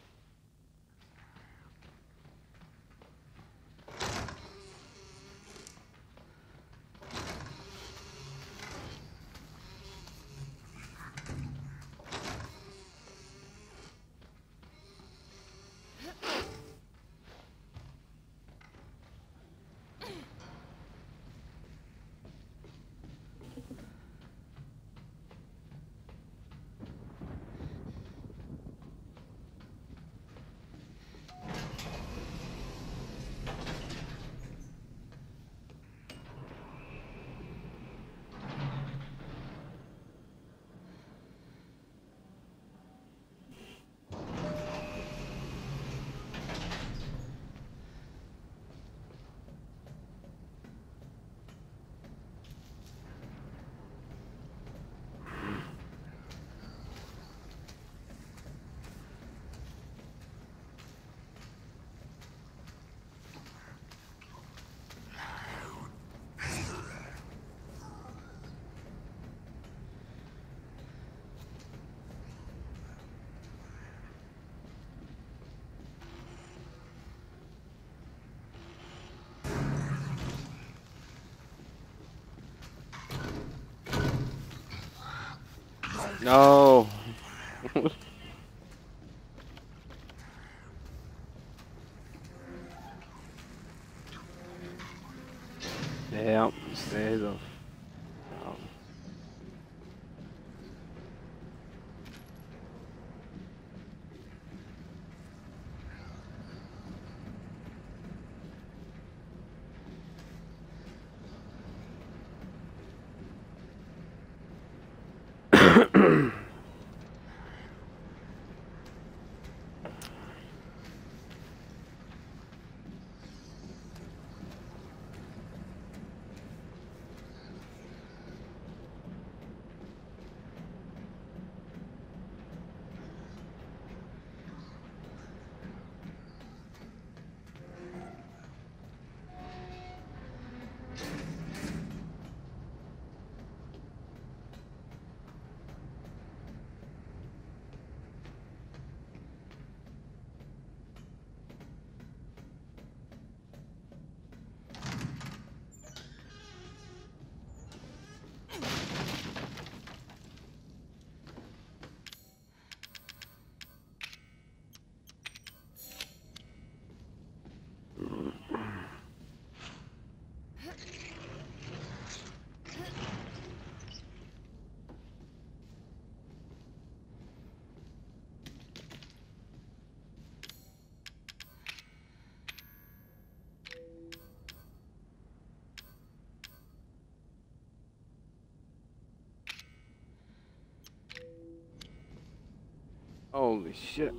No. Yeah, stay the down. Holy shit.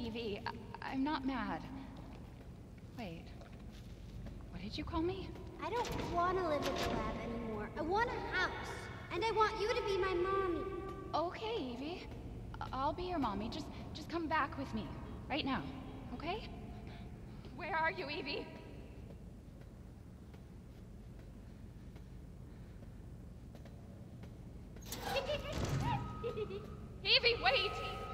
Evie. I I'm not mad. Wait. What did you call me? I don't want to live at the lab anymore. I want a house. And I want you to be my mommy. Okay, Evie. I- I'll be your mommy. Just just come back with me. Right now. Okay? Where are you, Evie? Evie, wait!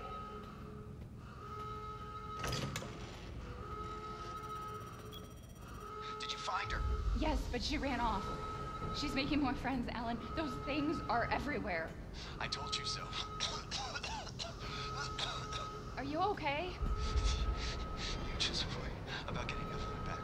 Did you find her? Yes, but she ran off. She's making more friends, Alan. Those things are everywhere. I told you so. Are you okay? You just worry about getting Evelyn back.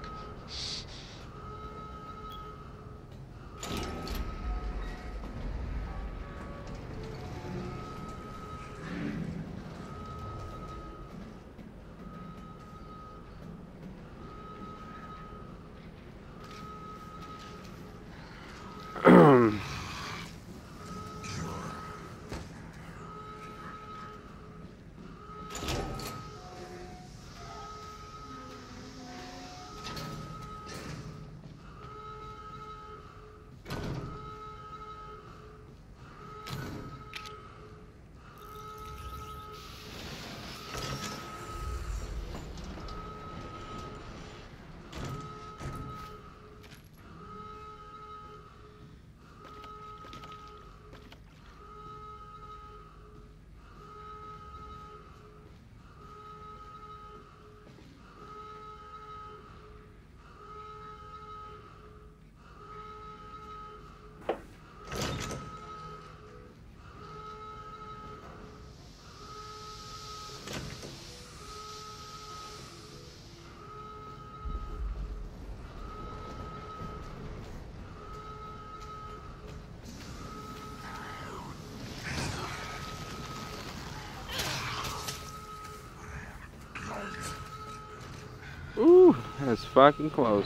Ooh, that's fucking close.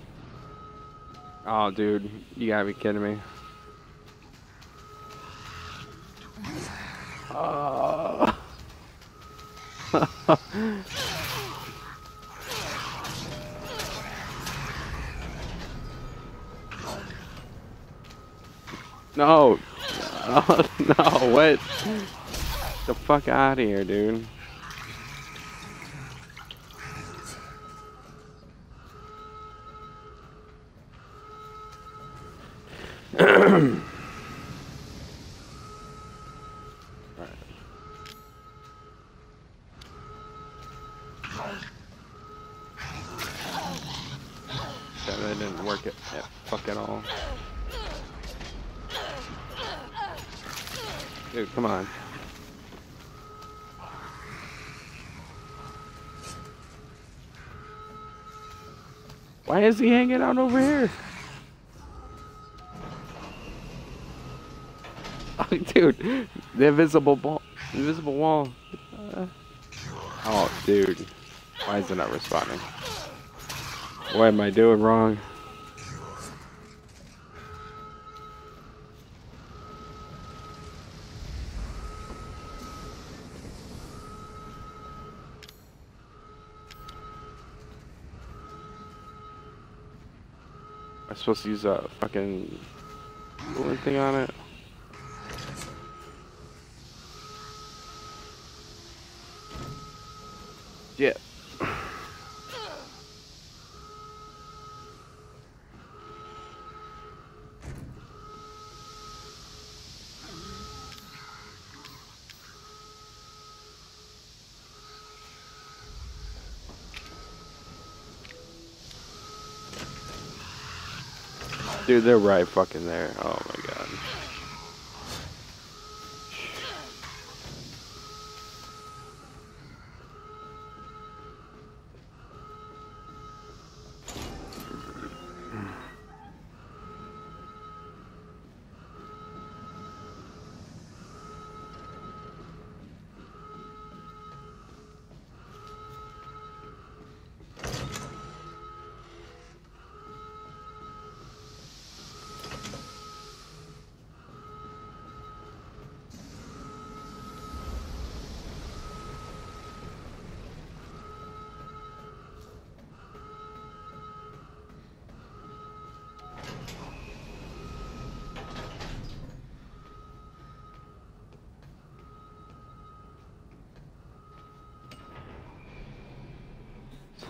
Oh, dude, you gotta be kidding me. Oh. No. Oh, no, what? Get the fuck out of here, dude. That didn't work at, at fuck at all. Dude, come on. Why is he hanging out over here? Oh, dude, the invisible ball, invisible wall. Uh, oh, dude, why is it not responding? What am I doing wrong? Am I supposed to use a fucking coolant thing on it? Yeah. Dude, they're right fucking there. Oh my god.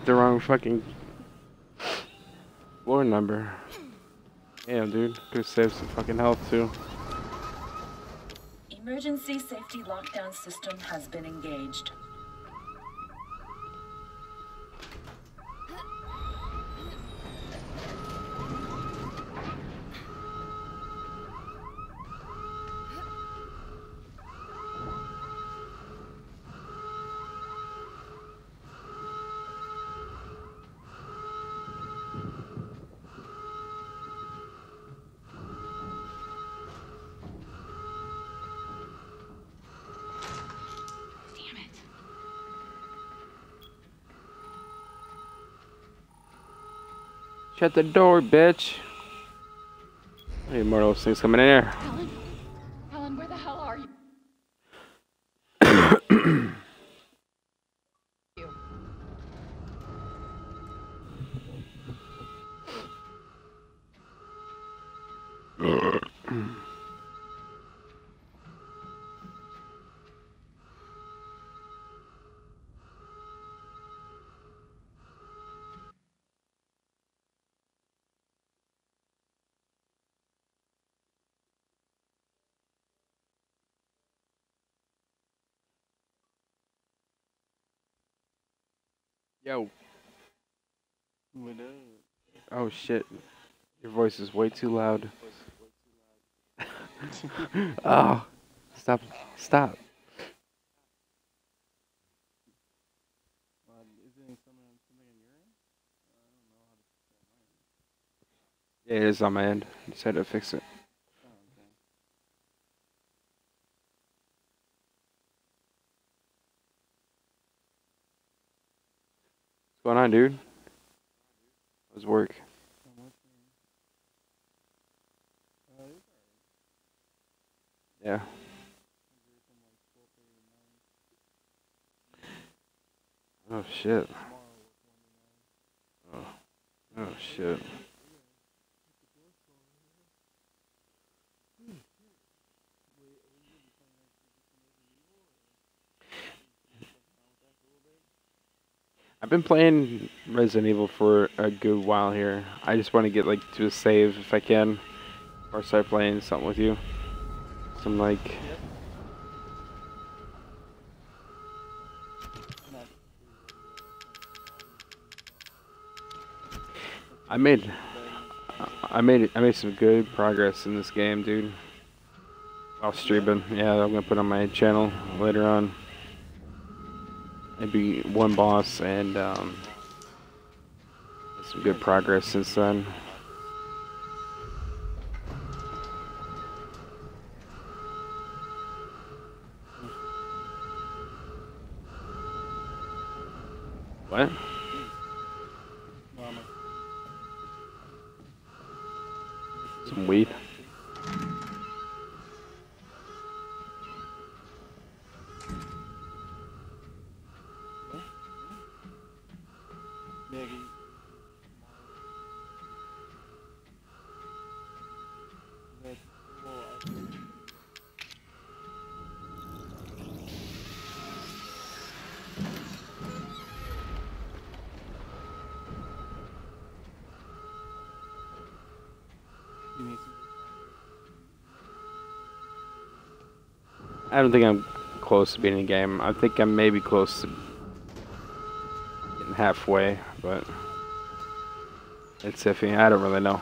the wrong fucking floor number. Damn, dude. Could save some fucking health too. Emergency safety lockdown system has been engaged. Shut the door, bitch. Any more of those things coming in here? Helen? Helen, where the hell are you? Yo. Oh shit. Your voice is way too loud. Oh. Stop. Stop. Yeah, it is on my end. I just had to fix it. What's going on, dude? How's work? Yeah. Oh shit. Oh. Oh shit. I've been playing Resident Evil for a good while here. I just want to get like to a save if I can, or start playing something with you. Some like. I made, I made, I made some good progress in this game, dude. While streaming, yeah, I'm gonna put on my channel later on. Maybe one boss and um, some good progress since then. What? Some weed. I don't think I'm close to beating the game. I think I'm maybe close to getting halfway, but it's iffy. I don't really know.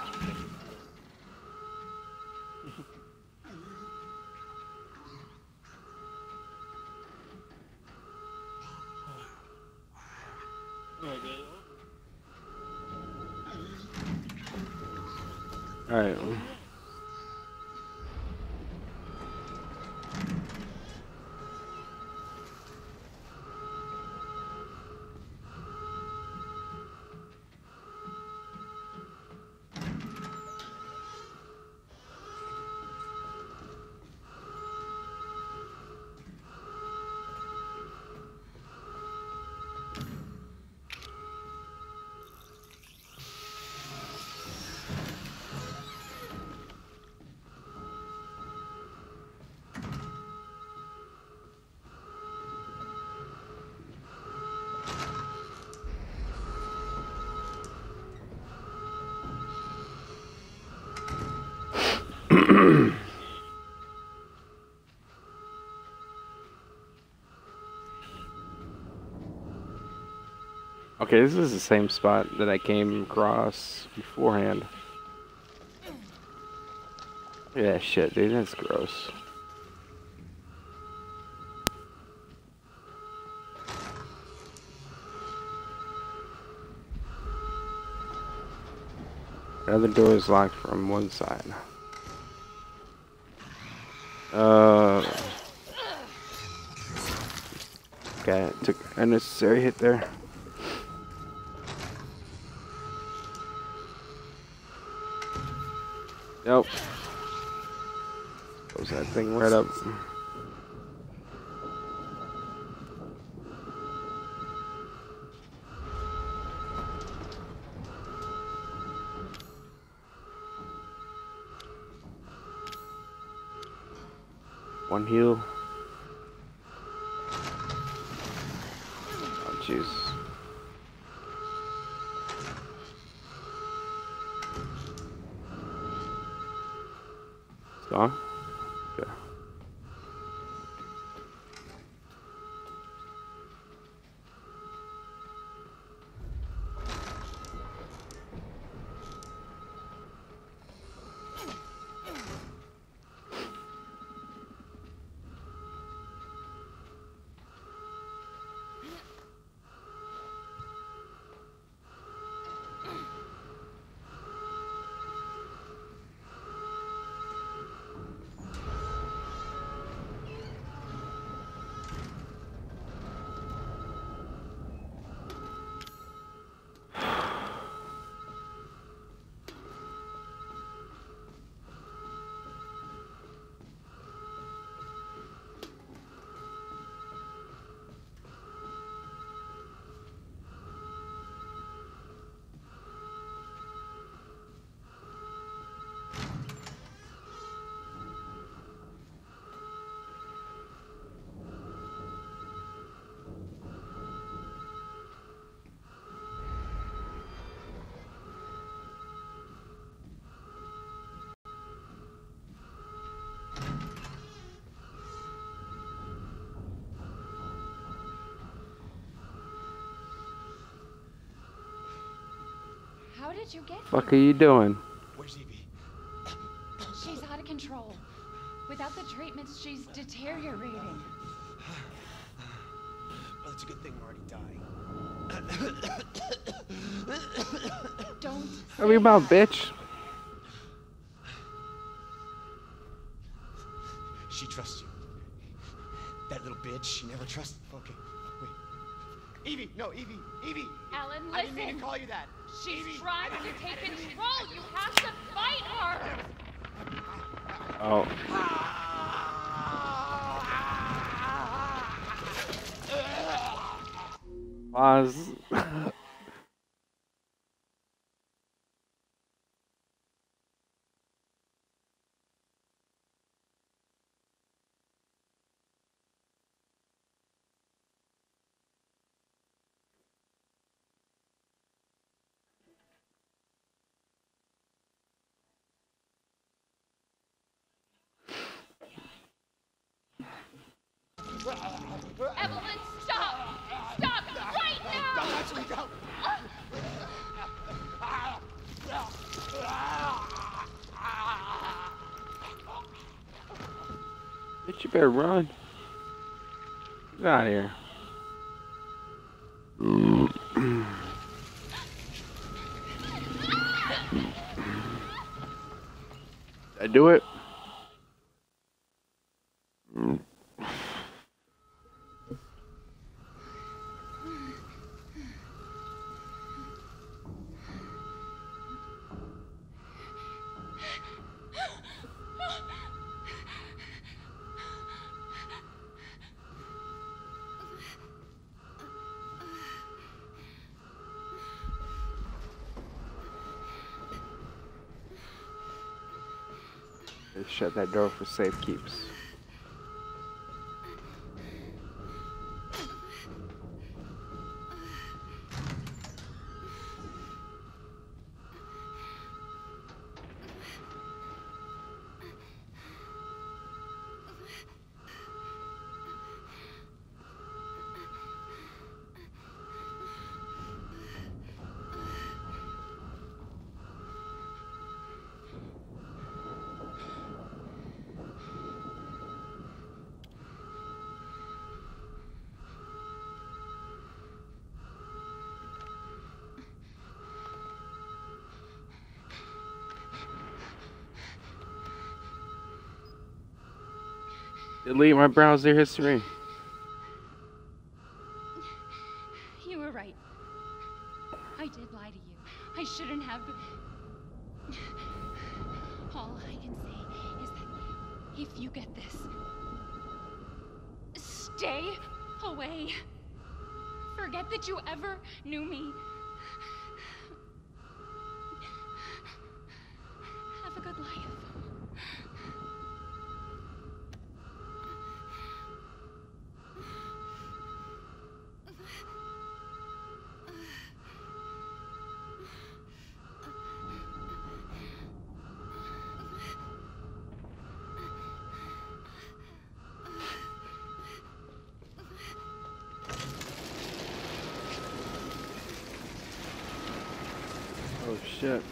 All right. Okay, this is the same spot that I came across beforehand. Look at that shit, dude. That's gross. The other door is locked from one side. Uh. Okay, took an unnecessary hit there. Nope. Close that thing right up. One heal. Oh, jeez. It's gone? Okay. How did you get Fuck are here? you doing? Where's Evie? She's out of control. Without the treatments, she's deteriorating. Well, it's a good thing we're already dying. Don't. Hurry about, bitch. She trusts you. That little bitch, she never trusted. Okay, wait. Evie, no, Evie, Evie. Ellen, listen. I didn't mean to call you that. She's Evie, trying I to didn't- take I didn't mean- control. You have to fight her. Oh. Pause. Evelyn, stop! Stop right now! Don't touch me, don't! Bitch, you better run. Get out of here. Did I do it? Just shut that door for safe keeps. Delete my browser history. You were right. I did lie to you. I shouldn't have. All I can say is that if you get this, stay away. Forget that you ever knew me. Have a good life. Oh shit.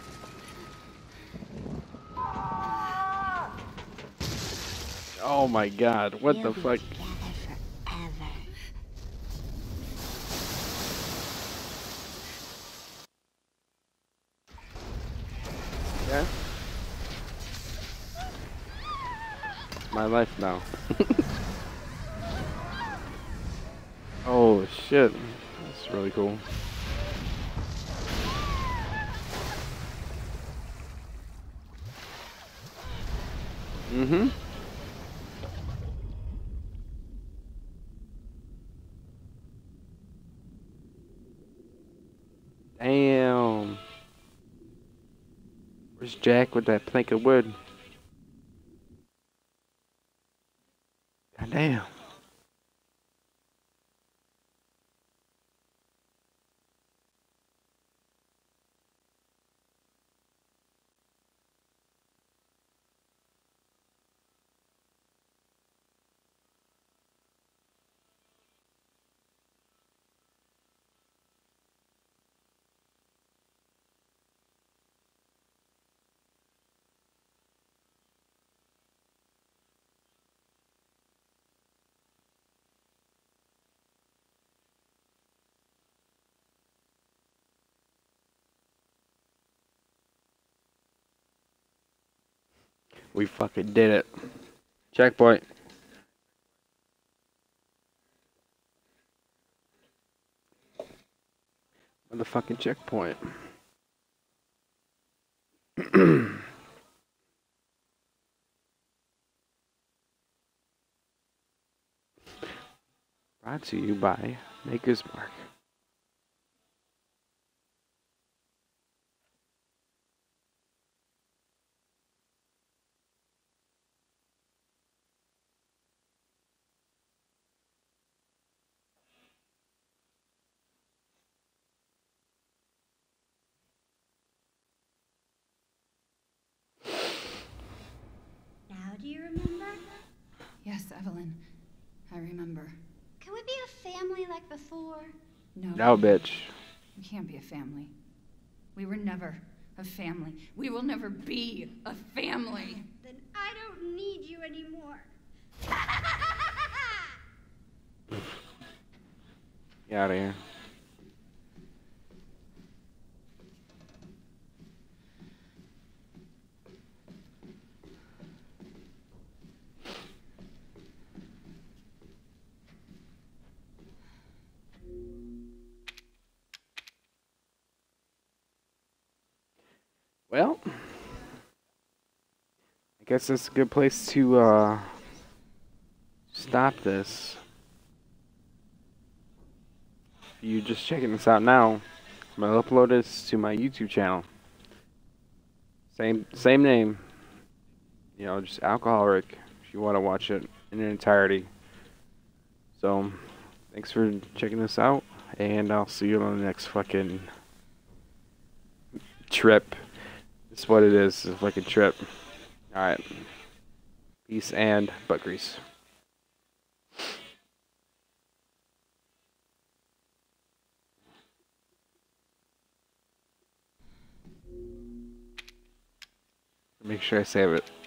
Oh my god, what the fuck? Yeah? My life now. Oh shit. That's really cool. Mm-hmm. Damn. Where's Jack with that plank of wood? God damn. We fucking did it. Checkpoint. Motherfucking checkpoint. Brought to you by Maker's Mark. Now do you remember? Yes, Evelyn. I remember. Can we be a family like before? No. No, bitch. We can't be a family. We were never a family. We will never be a family. Then I don't need you anymore. Get out of here. Well, I guess that's a good place to uh, stop this. If you just checking this out now, I'm gonna upload this to my YouTube channel. Same same name. You know, just Alcoholic. If you want to watch it in its entirety. So, thanks for checking this out, and I'll see you on the next fucking trip. That's what it is. It's like a trip. Alright. Peace and butt grease. Make sure I save it.